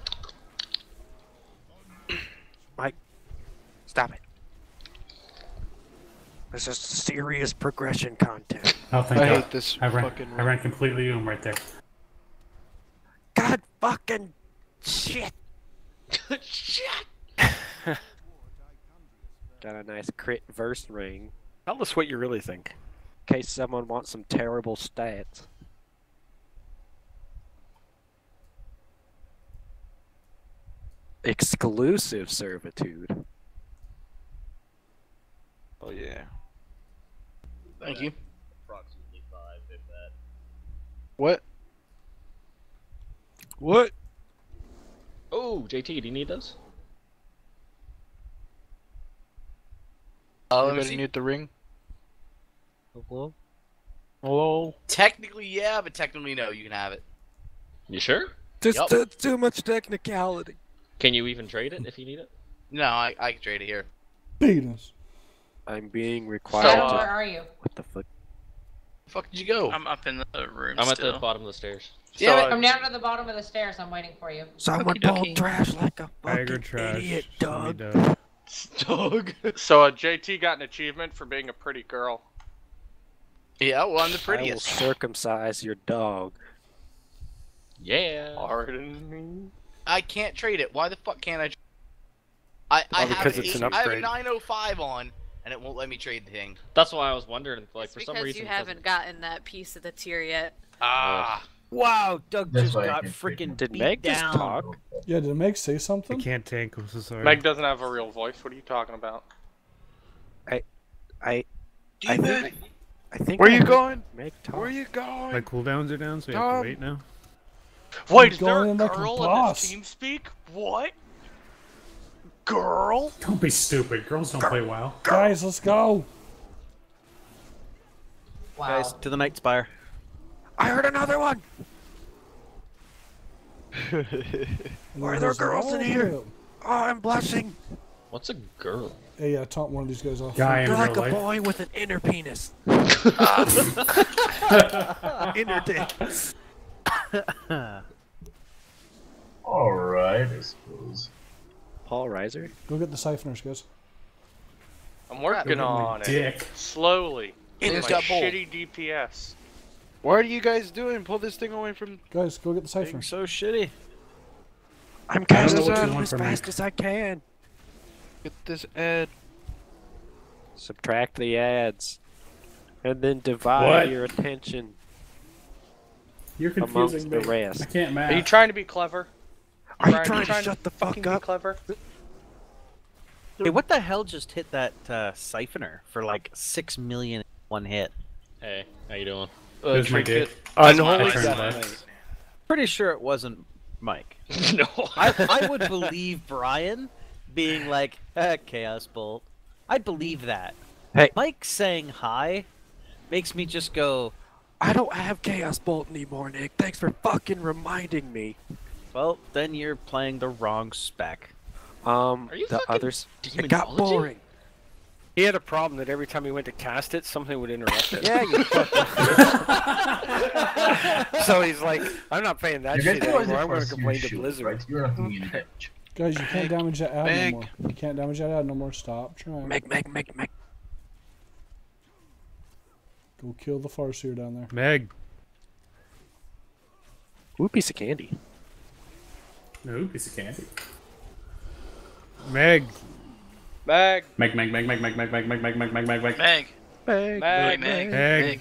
Mike, stop it. This is serious progression content. Oh, thank I God. hate this I fucking I ran completely oom right there. God fucking shit. Shit. Got a nice crit verse ring. Tell us what you really think. In case someone wants some terrible stats. Exclusive servitude. Oh yeah. Thank you. Approximately 5, if that. What? What? Oh, JT, do you need those? Let me Anybody see. need the ring? Hello? Hello? Technically, yeah, but technically, no. You can have it. You sure? Just Yup. too much technicality. Can you even trade it if you need it? No, I can trade it here. Penis. I'm being required Shadow, to... where are you? What the fuck? Where the fuck did you go? I'm up in the room. I'm at the bottom of the stairs. Damn it. I'm down to the bottom of the stairs. I'm waiting for you. Someone Okey-dokey. pulled trash like a Tiger fucking trash. idiot, Somebody dog. died. Dog. So JT got an achievement for being a pretty girl. Yeah, well, I'm the I will prettiest. circumcise your dog. Yeah. Pardon me. I can't trade it. Why the fuck can't I? I have because it's an I have a upgrade. 905 on, and it won't let me trade the thing. That's why I was wondering. Like, for some Because reason, you it doesn't- haven't gotten that piece of the tier yet. Ah. Wow, Doug That's just why I got can't freaking Did beat Meg just down. talk? Yeah, did Meg say I something? can't tank. I'm so sorry. Meg doesn't have a real voice. What are you talking about? I think. Where I you heard going? Meg talk. Where you going? My cooldowns are down, so we have to wait now. Wait, I'm is there going a in like a girl in boss. this TeamSpeak? What? Girl? Don't be stupid. Girls don't play WoW. Guys, let's go. Wow. Guys, to the Night Spire. I heard another one. Why are there girls in here? Oh, I'm blushing. What's a girl? Hey, taunt one of these guys off. Guy in They're real like a life. boy with an inner penis. Inner dick. Alright, I suppose. Paul Reiser? Go get the siphoners, guys. I'm working on it. Dick. Slowly. Who's With my got bold? shitty DPS. What are you guys doing? Pull this thing away from. Guys, go get the Being siphoners. so shitty. I'm I don't know casting what you them want as from me. fast as I can. Get this ad. Subtract the ads. And then divide What? your attention You're amongst confusing the me. rest. I can't math. Are you trying to be clever? Are you Brian, trying to shut the fucking fuck be up? clever? Hey, what the hell just hit that siphoner for like 6 million in one hit? Hey, how you doing? Here's my dick. Unholy I turned Death left. Knight. Pretty sure it wasn't Mike. No. I would believe Brian being like, Chaos Bolt. I'd believe that. Hey. Mike saying hi makes me just go, I don't have Chaos Bolt anymore, Nick. Thanks for fucking reminding me. well, then you're playing the wrong spec. Are you The fucking others. It got demonology? boring. He had a problem that every time he went to cast it, something would interrupt it. Yeah, you So he's like, I'm not paying that You shit guys realize anymore. it I'm going to costs you complain to shield, Blizzard. right? You're not being damage. Guys, you can't damage that ad Meg. no more. You can't damage that ad no more. Stop trying. Meg. Go kill the Farseer down there. Meg. Ooh, piece of candy. No, piece of candy. Meg. Meg. Meg. Meg. Meg.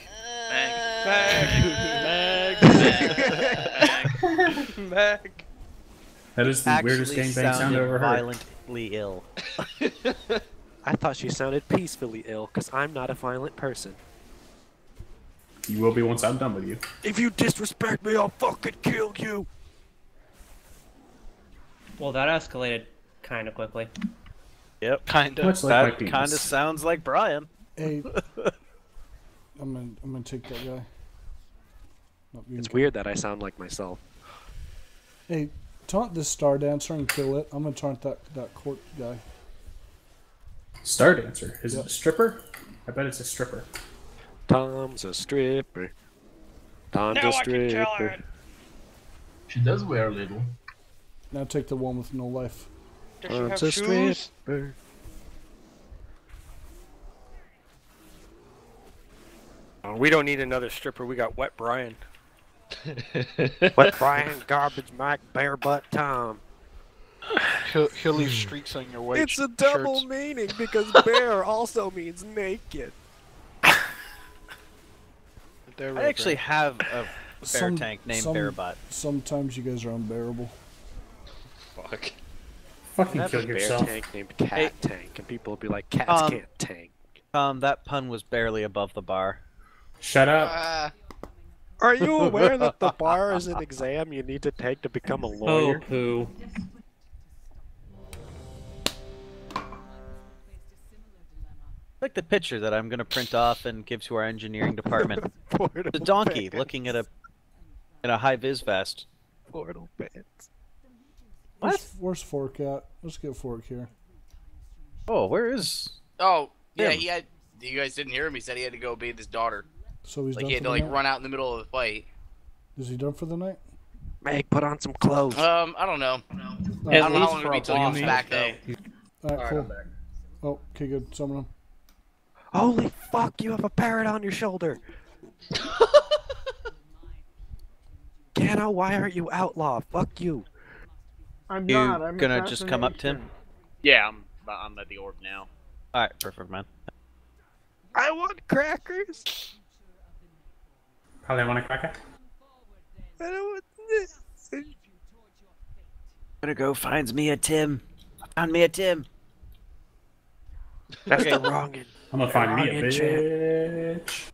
Meg. That is the weirdest Actually gangbang sound I've sounded ever heard. violently ill. I thought she sounded peacefully ill, because I'm not a violent person. You will be once I'm done with you. If you disrespect me, I'll fucking kill you! Well, that escalated kind of quickly. Yep. Kind of. Much like my That penis. kind of sounds like Brian. Hey, I'm gonna take that guy. Not being It's weird that I sound like myself. Hey, taunt this Star Dancer and kill it. I'm gonna taunt that court guy. Star Dancer. Is Yep. it a stripper? I bet it's a stripper. Tom's a stripper. Tom's a stripper. She does wear a little. Now take the one with no life. Does she Tom's have a shoes? stripper. We don't need another stripper. We got Wet Brian. Wet Brian, Garbage Mike, Bare Butt Tom. He'll leave streaks on your white It's a double shirts. meaning because bear also means naked. They're I actually have a bear tank named some- Bearbutt. Sometimes you guys are unbearable. Fuck. Fucking I have a kill bear yourself. tank named Cat Tank, and people will be like, cats can't tank. That pun was barely above the bar. Shut up. Are you aware that the bar is an exam you need to take to become a lawyer? Oh, poo. Like the picture that I'm gonna print off and give to our engineering department. The donkey looking at a high vis vest. Portal pants. Where's Fork at? Let's get Fork here. Oh, where is? Oh, yeah, Him. he had. You guys didn't hear him. He said he had to go bathe his daughter. So he's Like done he had for to the like night? run out in the middle of the fight. Is he done for the night? Meg, put on some clothes. I don't know. I don't know how long it'll be till he comes back though. Alright, cool. Oh, okay, good. Summon him. Holy fuck, you have a parrot on your shoulder! Kano, why aren't you outlaw? Fuck you. I'm You not. I'm gonna just come up to him? Yeah, I'm at the orb now. Alright, perfect, man. I want crackers! Probably want a cracker. I don't want this. Gonna go finds me a Tim. I found me a Tim. That's the wrong end. I'm gonna find me a Wrong bitch.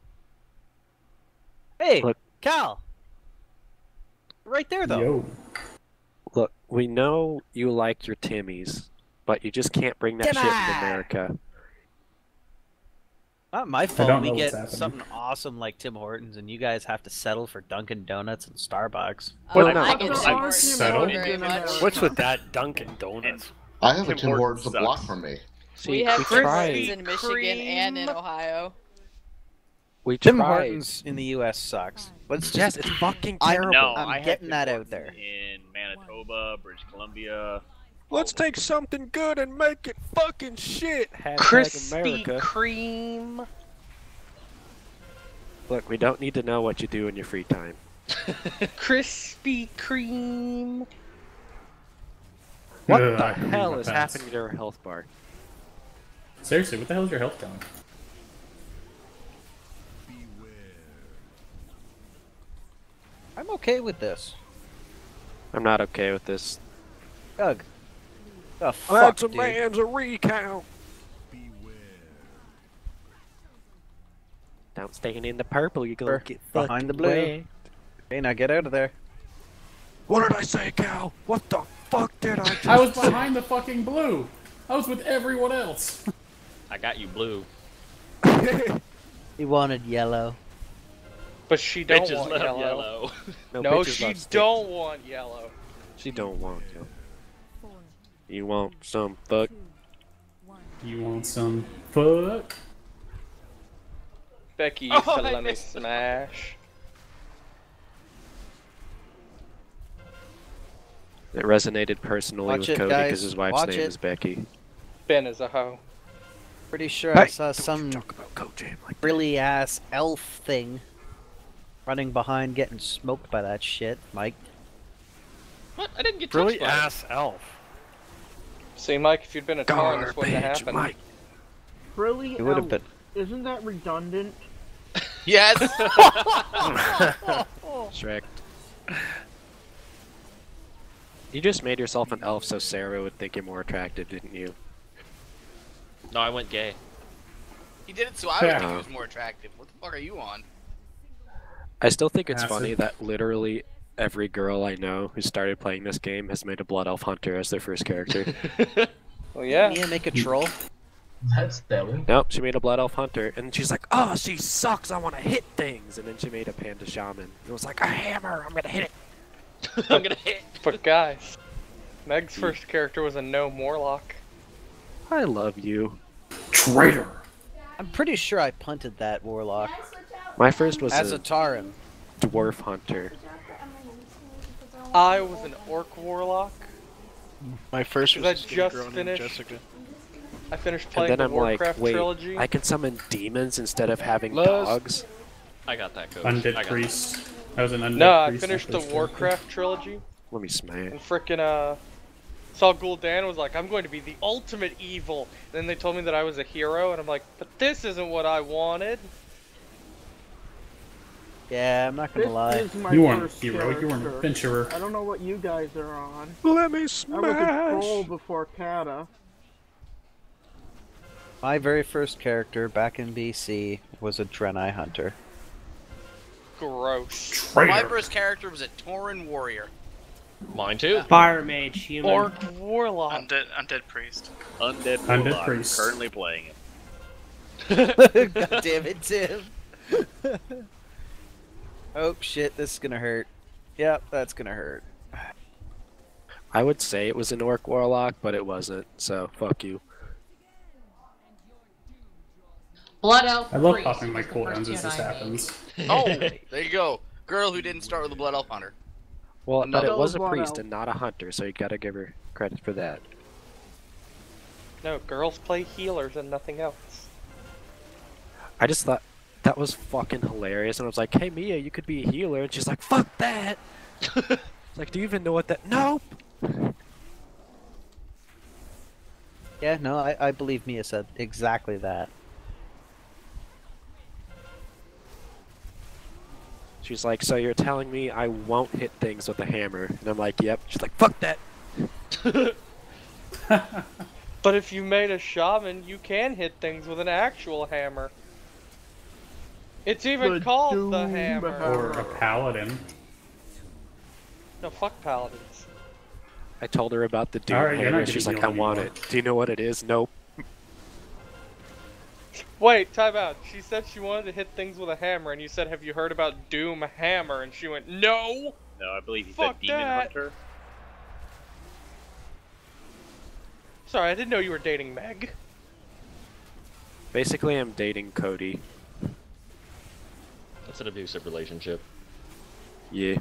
Hey, Look. Cal. Right there, though. Yo. Look, we know you like your Timmies, but you just can't bring that shit to America. Not my don't fault. We know what's get happening. something awesome like Tim Hortons, and you guys have to settle for Dunkin' Donuts and Starbucks. Well, no. I get Tim Hortons settle? very much. What's with that Dunkin' Donuts? I have a Tim Tim Hortons a Hortons block sucks. from me. See, We have Tim tried. Hortons in Michigan and in Ohio. We Tim tried. Hortons in the U.S. sucks. Let's Yes, just. it's fucking I terrible. know. I I'm had getting Tim that out Hortons there. in Manitoba, British Columbia. Let's take something good and make it fucking shit. Hashtag Krispy America. Kreme. Look, we don't need to know what you do in your free time. Krispy Kreme. What Ugh, the I can hell read is my pants. happening to our health bar? Seriously, what the hell is your health going? I'm okay with this. I'm not okay with this. Doug. The fuck, That's a dude? man's a recount. Don't stand in the purple, you're gonna get Behind the fucking blue. wet. Okay, now get out of there. What did I say, Cal? What the fuck did I just I was behind the fucking blue. I was with everyone else. I got you blue. He wanted yellow. But she don't Bitches want love yellow. yellow. No, bitches she love sticks. don't want yellow. She don't want you. You want some fuck? You want some fuck? Becky Oh, used to I let me missed it. smash. It resonated personally Watch with it, Cody guys. because his wife's Watch name it. is Becky. Ben is a hoe. Pretty sure I Hey, saw some Talk about Kojam like frilly ass elf thing running behind getting smoked by that shit, Mike. What? I didn't get Really touched by it. ass elf. See, Mike, if you'd been a Tauren, this wouldn't have Garbage, happened. Mike. Really? It would have been. Isn't that redundant? Yes. Shrek. You just made yourself an elf so Sarah would think you're more attractive, didn't you? No, I went gay. He did it so I would think Yeah. he was more attractive. What the fuck are you on? I still think it's Acid. funny that literally every girl I know who started playing this game has made a Blood Elf Hunter as their first character. Well, yeah. Mia make a troll. That's telling. Nope, she made a Blood Elf Hunter, and she's like, "Oh, she sucks. I want to hit things." And then she made a Panda Shaman. It was like a hammer. I'm gonna hit it. I'm gonna hit. But guys, Meg's first character was a Gnome Warlock. I love you. Traitor. I'm pretty sure I punted that warlock My first was as a a Tauren. Dwarf Hunter. I was an Orc Warlock. My first was Because I just a just girl named finished. Jessica. I finished And playing then the I'm Warcraft like, wait, trilogy. I can summon demons instead of having Lust. dogs? I got that, coach. Undead I got priest. I was an undead No, I priest. finished the first character. Warcraft trilogy. Let me smash. And frickin' Saul Gul'dan was like, I'm going to be the ultimate evil. And then they told me that I was a hero, and I'm like, but this isn't what I wanted. Yeah, I'm not gonna This lie. is my You weren't a first hero, you were an character. adventurer. I don't know what you guys are on. Let me I was a troll smash. before Kata. My very first character back in BC was a Draenei hunter. Gross. My first character was a Tauren warrior. Mine too. Fire mage, human. Orc Warlock. Undead priest. Undead Undead Warlock. priest. Currently playing it. God damn it, Tim. Oh shit, this is gonna hurt. Yep, that's gonna hurt. I would say it was an Orc Warlock, but it wasn't, so fuck you. Blood Elf I love Priest popping my was the cooldowns first as this unit I made. happens. Oh, there you go. Girl who didn't start with the Blood Elf Hunter. Well, but Another it was a Blood priest Elf. and not a hunter, so you gotta give her credit for that. No, girls play healers and nothing else. I just thought that was fucking hilarious, and I was like, "Hey Mia, you could be a healer," and she's like, "Fuck that." Like, do you even know what that? Nope. Yeah, no, I believe Mia said exactly that. She's like, "So you're telling me I won't hit things with a hammer?" And I'm like, "Yep." She's like, "Fuck that." But if you made a shaman, you can hit things with an actual hammer. It's even called the hammer. Or a paladin. No, fuck paladins. I told her about the Doom Alright, you're hammer. not She's getting like, "I healed want anymore. it." Do you know what it is? Nope. Wait, time out. She said she wanted to hit things with a hammer, and you said, "Have you heard about Doom Hammer?" And she went, "No." No, I believe he Fuck said Demon that. Hunter. Sorry, I didn't know you were dating Meg. Basically, I'm dating Cody. That's an abusive relationship. Yeah.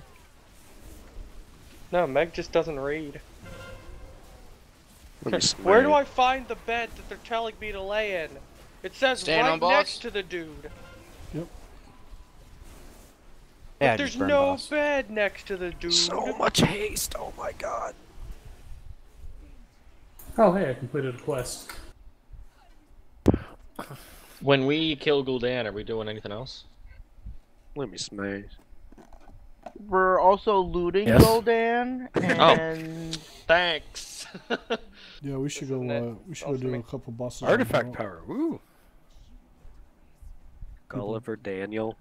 No, Meg just doesn't read. Let me Where do smile. I find the bed that they're telling me to lay in? It says Stand right on, boss. next to the dude. Yep. But Yeah, there's just burn no boss. bed next to the dude. So much haste. Oh my god. Oh, hey, I completed a quest. When we kill Gul'dan, are we doing anything else? Let me smash. We're also looting Yes. Gul'dan, and Thanks. Yeah, we should go. We should go do a couple bosses. on Artifact Hero. power. Woo. Gulliver Daniel.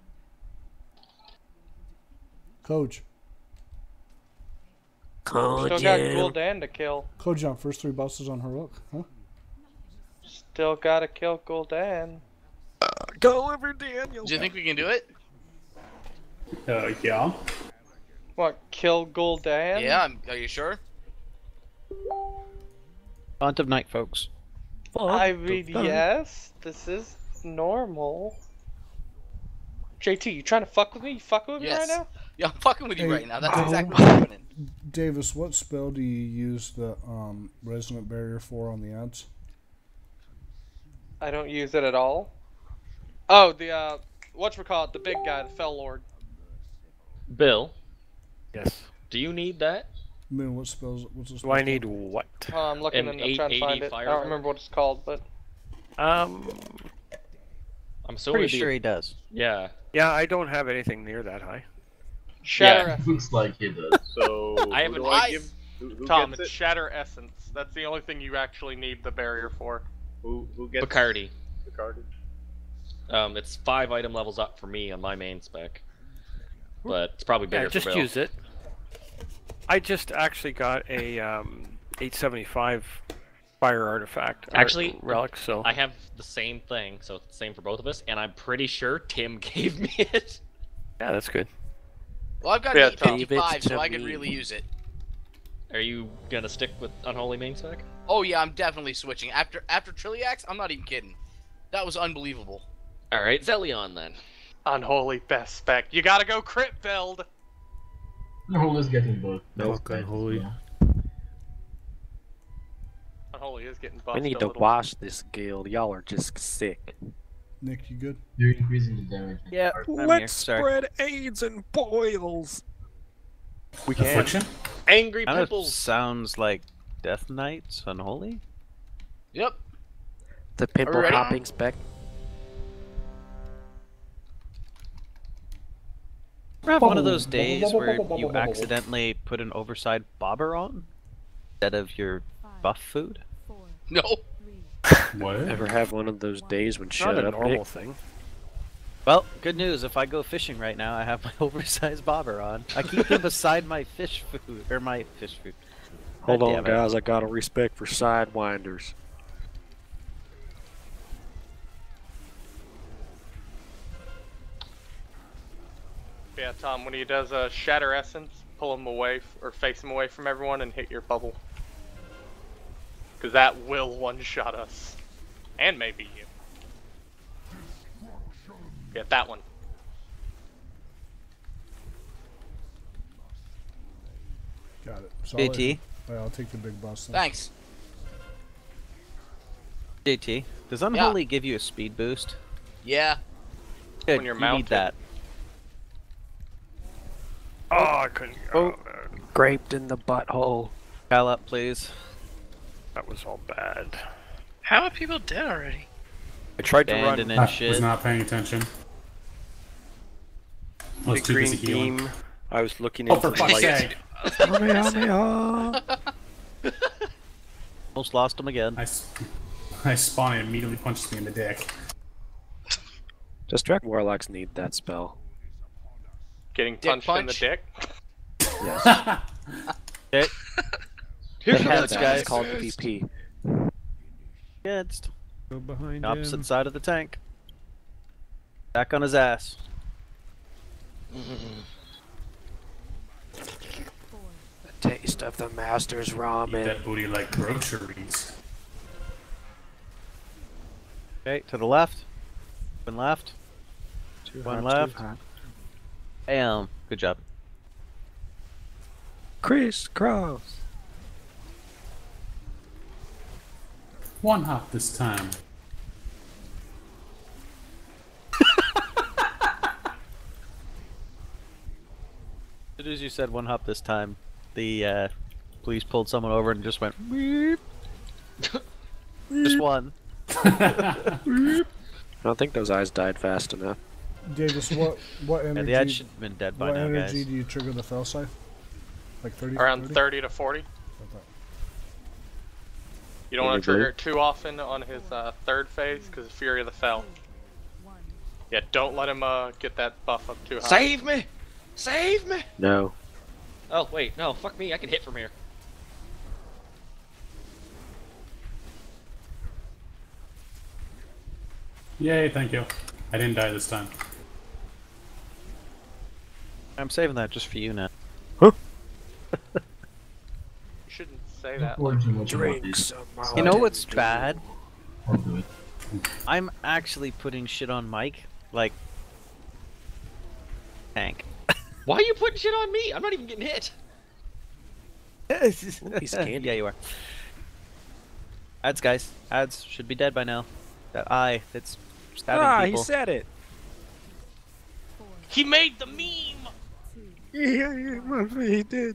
Coach. Still got Gul'dan to kill. Kojam, first 3 bosses on Heroic, huh? Still gotta kill Gul'dan. Gulliver Daniel. Do you think we can do it? Yeah. What, kill Gul'dan? Yeah, are you sure? Font of night, folks. I mean, yes, this is normal. JT, you trying to fuck with me? You fucking with me right Yes. now? Yeah, I'm fucking with you Hey, right now. That's exactly what's happening. Davis, what spell do you use the resonant barrier for on the ads? I don't use it at all. Oh, the, whatchamacallit, the big guy, the Fell Lord. Bill. Yes. Do you need that? I mean, what spells? What's this? Do I need what? I'm looking An and I'm trying to find 880 it. I fire don't gun? remember what it's called, but... I'm assuming Pretty it'd be- sure he does. Yeah. Yeah, I don't have anything near that high. Shatter Looks like he does. So I have who an do I ice. give? Who Tom, gets it's it? Shatter Essence. That's the only thing you actually need the barrier for. Who gets Bacardi. Bacardi. It's 5 item levels up for me on my main spec, but it's probably Yeah, bigger just for Bill. use it. I just actually got a 875 fire artifact. Actually, relic. So I have the same thing, so it's the same for both of us, and I'm pretty sure Tim gave me it. yeah, that's good. Well, I've got Yeah, an Tom. 855, so I to could me. really use it. Are you gonna stick with Unholy main spec? Oh yeah, I'm definitely switching. After Trilliax, I'm not even kidding. That was unbelievable. All right, Zelion then. Unholy best spec. You gotta go crit build. Unholy is getting both. Fuck Unholy. Unholy is getting buffed We need a to little. wash this guild. Y'all are just sick. Nick, you good? You're increasing the damage. Yeah, I'm here. Let's Sorry. spread AIDS and boils. We can. Affliction? Angry Kind of pimples. sounds like Death Knights Unholy. Yep. The pimple ready? popping spec. Have one of those days where you accidentally put an oversized bobber on instead of your buff food. No. What? Ever have one of those days when shut Not a up, normal Nick? thing. Well, good news. If I go fishing right now, I have my oversized bobber on. I keep them beside my fish food, or my fish food. Hold God on, damn it. guys. I got a respect for sidewinders. Yeah, Tom, when he does a Shatter Essence, pull him away, or face him away from everyone and hit your bubble. Because that will one-shot us. And maybe you. Yeah, that one. Got it. So JT? I'll take the big boss then. Thanks. JT, does Unholy give you a speed boost? Yeah. Good, When you're you mounted. need that. Oh, I couldn't. Oh, man. Graped in the butthole. Pal up, please. That was all bad. How are people dead already? I tried to run. Abandoning I shit. was not paying attention. I was The too green busy healing. beam. I was looking Oh, into for the fuck's light. sake! Almost lost him again. I spawned and immediately punched me in the dick. Does Warlocks need that spell? Getting Dick punched in the punch? dick. Yes. Okay. That Heads, guys. is called the VP. Heads. Go behind Opposite him. side of the tank. Back on his ass. The taste of the master's Eat ramen. that booty like groceries. Okay, to the left. One left. One left. Bam. Good job. Crisscross. One hop this time. As soon as you said one hop this time, the police pulled someone over and just went beep. Just one. I don't think those eyes died fast enough. Davis, what energy? Yeah, the ad should have been dead by what now, energy guys. do you trigger the fell scythe? Like 30? Around 30? 30 to 40. You don't want to trigger it too often on his third phase because of Fury of the Fell. Yeah, don't let him get that buff up too high. Save me! Save me! No. Oh, wait, no, fuck me, I can hit from here. Yay, thank you. I didn't die this time. I'm saving that just for you now. You shouldn't say that. Drink some You know what's bad? I'll do it. I'm actually putting shit on Mike, like tank. Why are you putting shit on me? I'm not even getting hit. He's candy. Yeah, you are. Ads, guys. Ads should be dead by now. That eye that's stabbing people. He said it. He made the meme! Yeah, he did.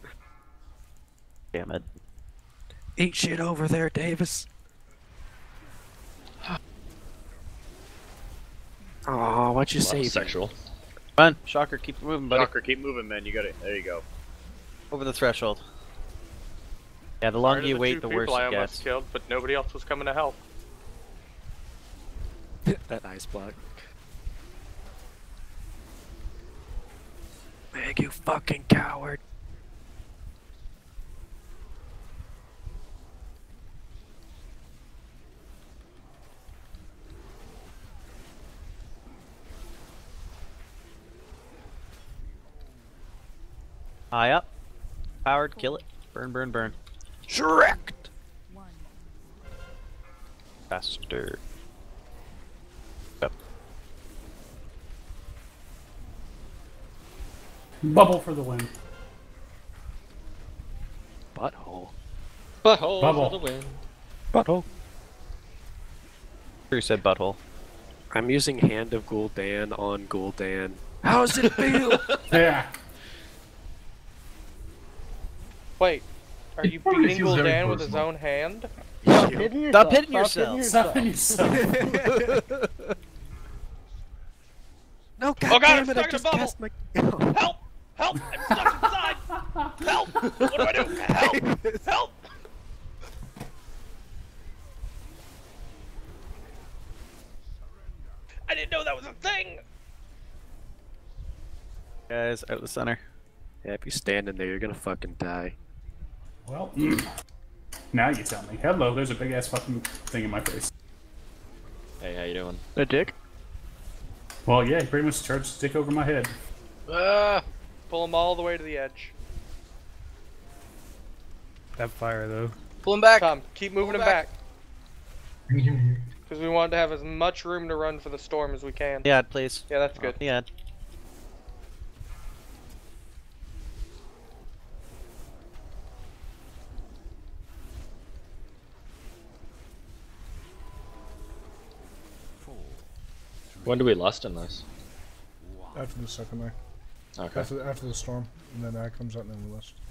Damn it. Eat shit over there, Davis. Oh, what'd you say? Sexual. Come on, Shocker, keep moving, buddy. Shocker, keep moving, man. You got it. There you go. Over the threshold. Yeah, the Prior longer to you the wait, two the worse people I it almost gets. killed, but nobody else was coming to help. That ice block. Meg, you fucking coward. High up. Powered, kill it. Burn, burn, burn. Shrek! Faster. Up. Bubble for the win. Butthole. Butthole Bubble. for the win. Butthole. Who said butthole? I'm using Hand of Gul'dan on Gul'dan. How does it feel? Yeah. Wait, are you probably beating feels very Gul'dan with his personal. own hand? Stop hitting yourself. Stop hitting yourself. Stop hitting yourself. No, Oh god, I'm goddammit, I stuck in a just bubble! cast my... Help! Help! I'm stuck inside! Help! What do I do? Help! Help! I didn't know that was a thing! Guys, out of the center. Yeah, if you stand in there, you're gonna fucking die. Well, now you tell me. Hello, there's a big ass fucking thing in my face. Hey, how you doing? A dick? Well, yeah, he pretty much charged a stick over my head. Pull him all the way to the edge. That fire though. Pull him back. Tom, keep moving him back. Because we want to have as much room to run for the storm as we can. Yeah, please. Yeah, that's good. Yeah. When do we lust in this? After the second eye. Okay. After the storm, and then that comes out, and then we lust.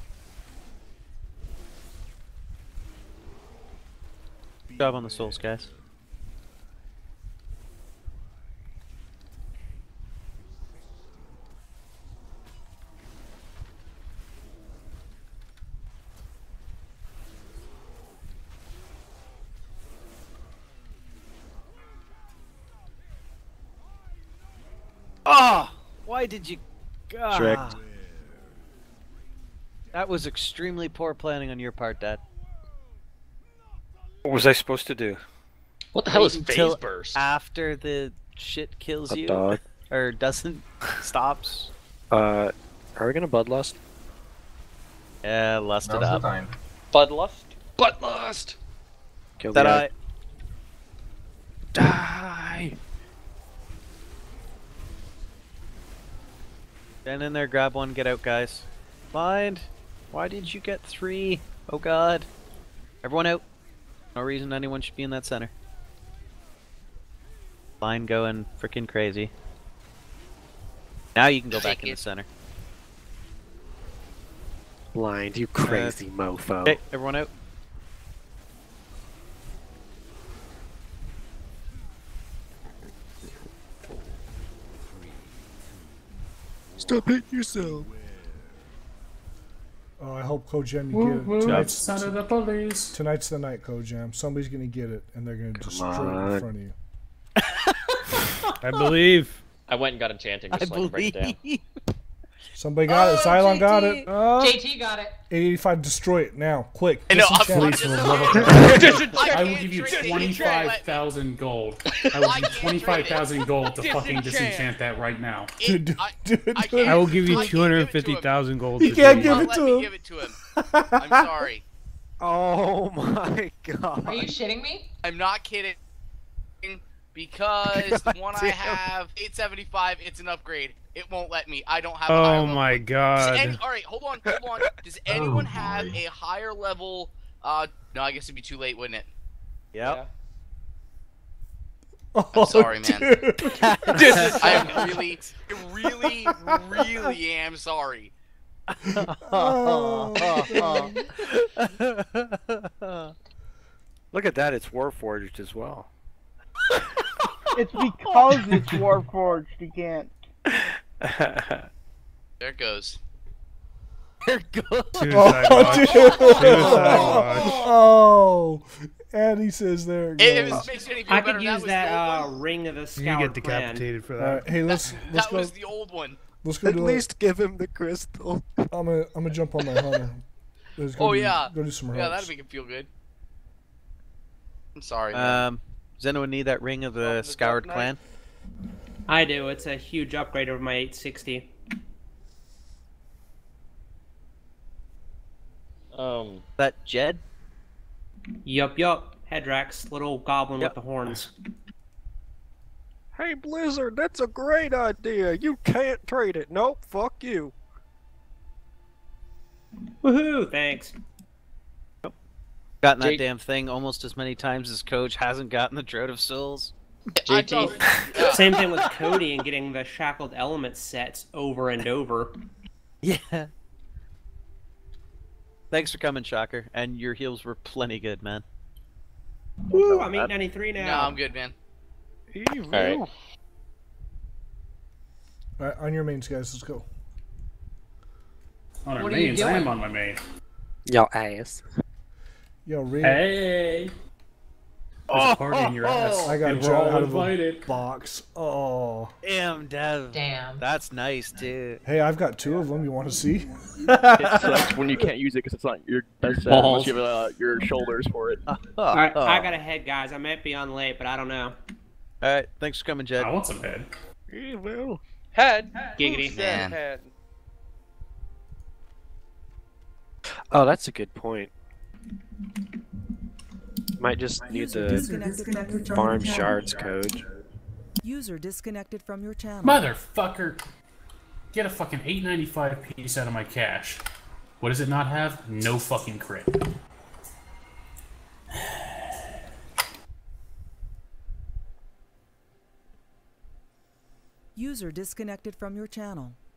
Good job on the souls, guys. Oh! Why did you... Tricked. That was extremely poor planning on your part, Dad. What was I supposed to do? What the hell is Wait phase until burst? after the shit kills A you? dog. Or doesn't... stops? Are we gonna bloodlust? Yeah, lust it Now's up. the time. Bloodlust? Bloodlust! Kill That the I... Die! Stand in there, grab one, get out, guys. Blind! Why did you get 3? Oh god. Everyone out. No reason anyone should be in that center. Blind going freaking crazy. Now you can go back in the center. Blind, you crazy mofo. Okay, everyone out. Stop hitting yourself. Oh, I hope Kojam you get it. Tonight's, Son of the police. tonight's the night, Kojam. Somebody's gonna get it, and they're gonna destroy it on. in front of you. I believe. I went and got enchanting just so I can break it down. Somebody got it. Xylon got it. JT got it. 885, destroy it now, quick. I know, Disenchant I'm it. I will give you 25,000 gold. I will give you 25,000 gold to fucking disenchant that right now. I will give you 250,000 gold. You for can't doing give it. it to him. Give it to him. I'm sorry. Oh my god. Are you shitting me? I'm not kidding. Because the one I have, 875, it's an upgrade. It won't let me. I don't have a higher Oh level. my god. Alright, hold on. Does anyone have a higher level? No, I guess it'd be too late, wouldn't it? Yep. I'm sorry, man. I am really am sorry. Look at that, it's Warforged as well. It's because it's Warforged, you can't. There it goes. There it goes. Suicide Oh, watch. dude. Suicide watch. Oh, and he says there it If goes. it makes any feel I better, could that use was that the old one. Ring of the You Scoured get decapitated for that. All right, hey, let's That go. was the old one. Let's go At do least give him the crystal. I'm gonna jump on my hunter. Let's go Oh do, yeah. Go do some Yeah, helps. that'd make him feel good. I'm sorry, man. Does anyone need that ring of the Scoured Clan? I do. It's a huge upgrade over my 860. That Jed? Yup. Headrax, little goblin with the horns. Hey Blizzard, that's a great idea. You can't trade it. Nope, fuck you. Woohoo! Thanks. Gotten that damn thing almost as many times as Coach hasn't gotten the Drought of Souls. JT. Same thing with Cody and getting the Shackled Element sets over and over. Yeah. Thanks for coming, Shocker. And your heals were plenty good, man. Woo! I'm 893 now. No, I'm good, man. Alright. All right, on your mains, guys. Let's go. On our What are you mains, I am doing? on my main. Yo, ass. Yo, Reed. Hey! There's a party in your ass. I got and Joe we're all out of invited. a box. Oh. Damn, Dev. Damn. That's nice, too. Hey, I've got 2 of them. You want to see? It sucks when you can't use it because it's not your best set unless Balls. you have your shoulders for it. Alright, I got a head, guys. I might be on late, but I don't know. Alright, thanks for coming, Jed. I want some head. Evil. Head. Giggity. Who said Man. head? Oh, that's a good point. Might just need the farm shards code. User disconnected from your channel. Motherfucker! Get a fucking 895 piece out of my cash. What does it not have? No fucking crit. User disconnected from your channel.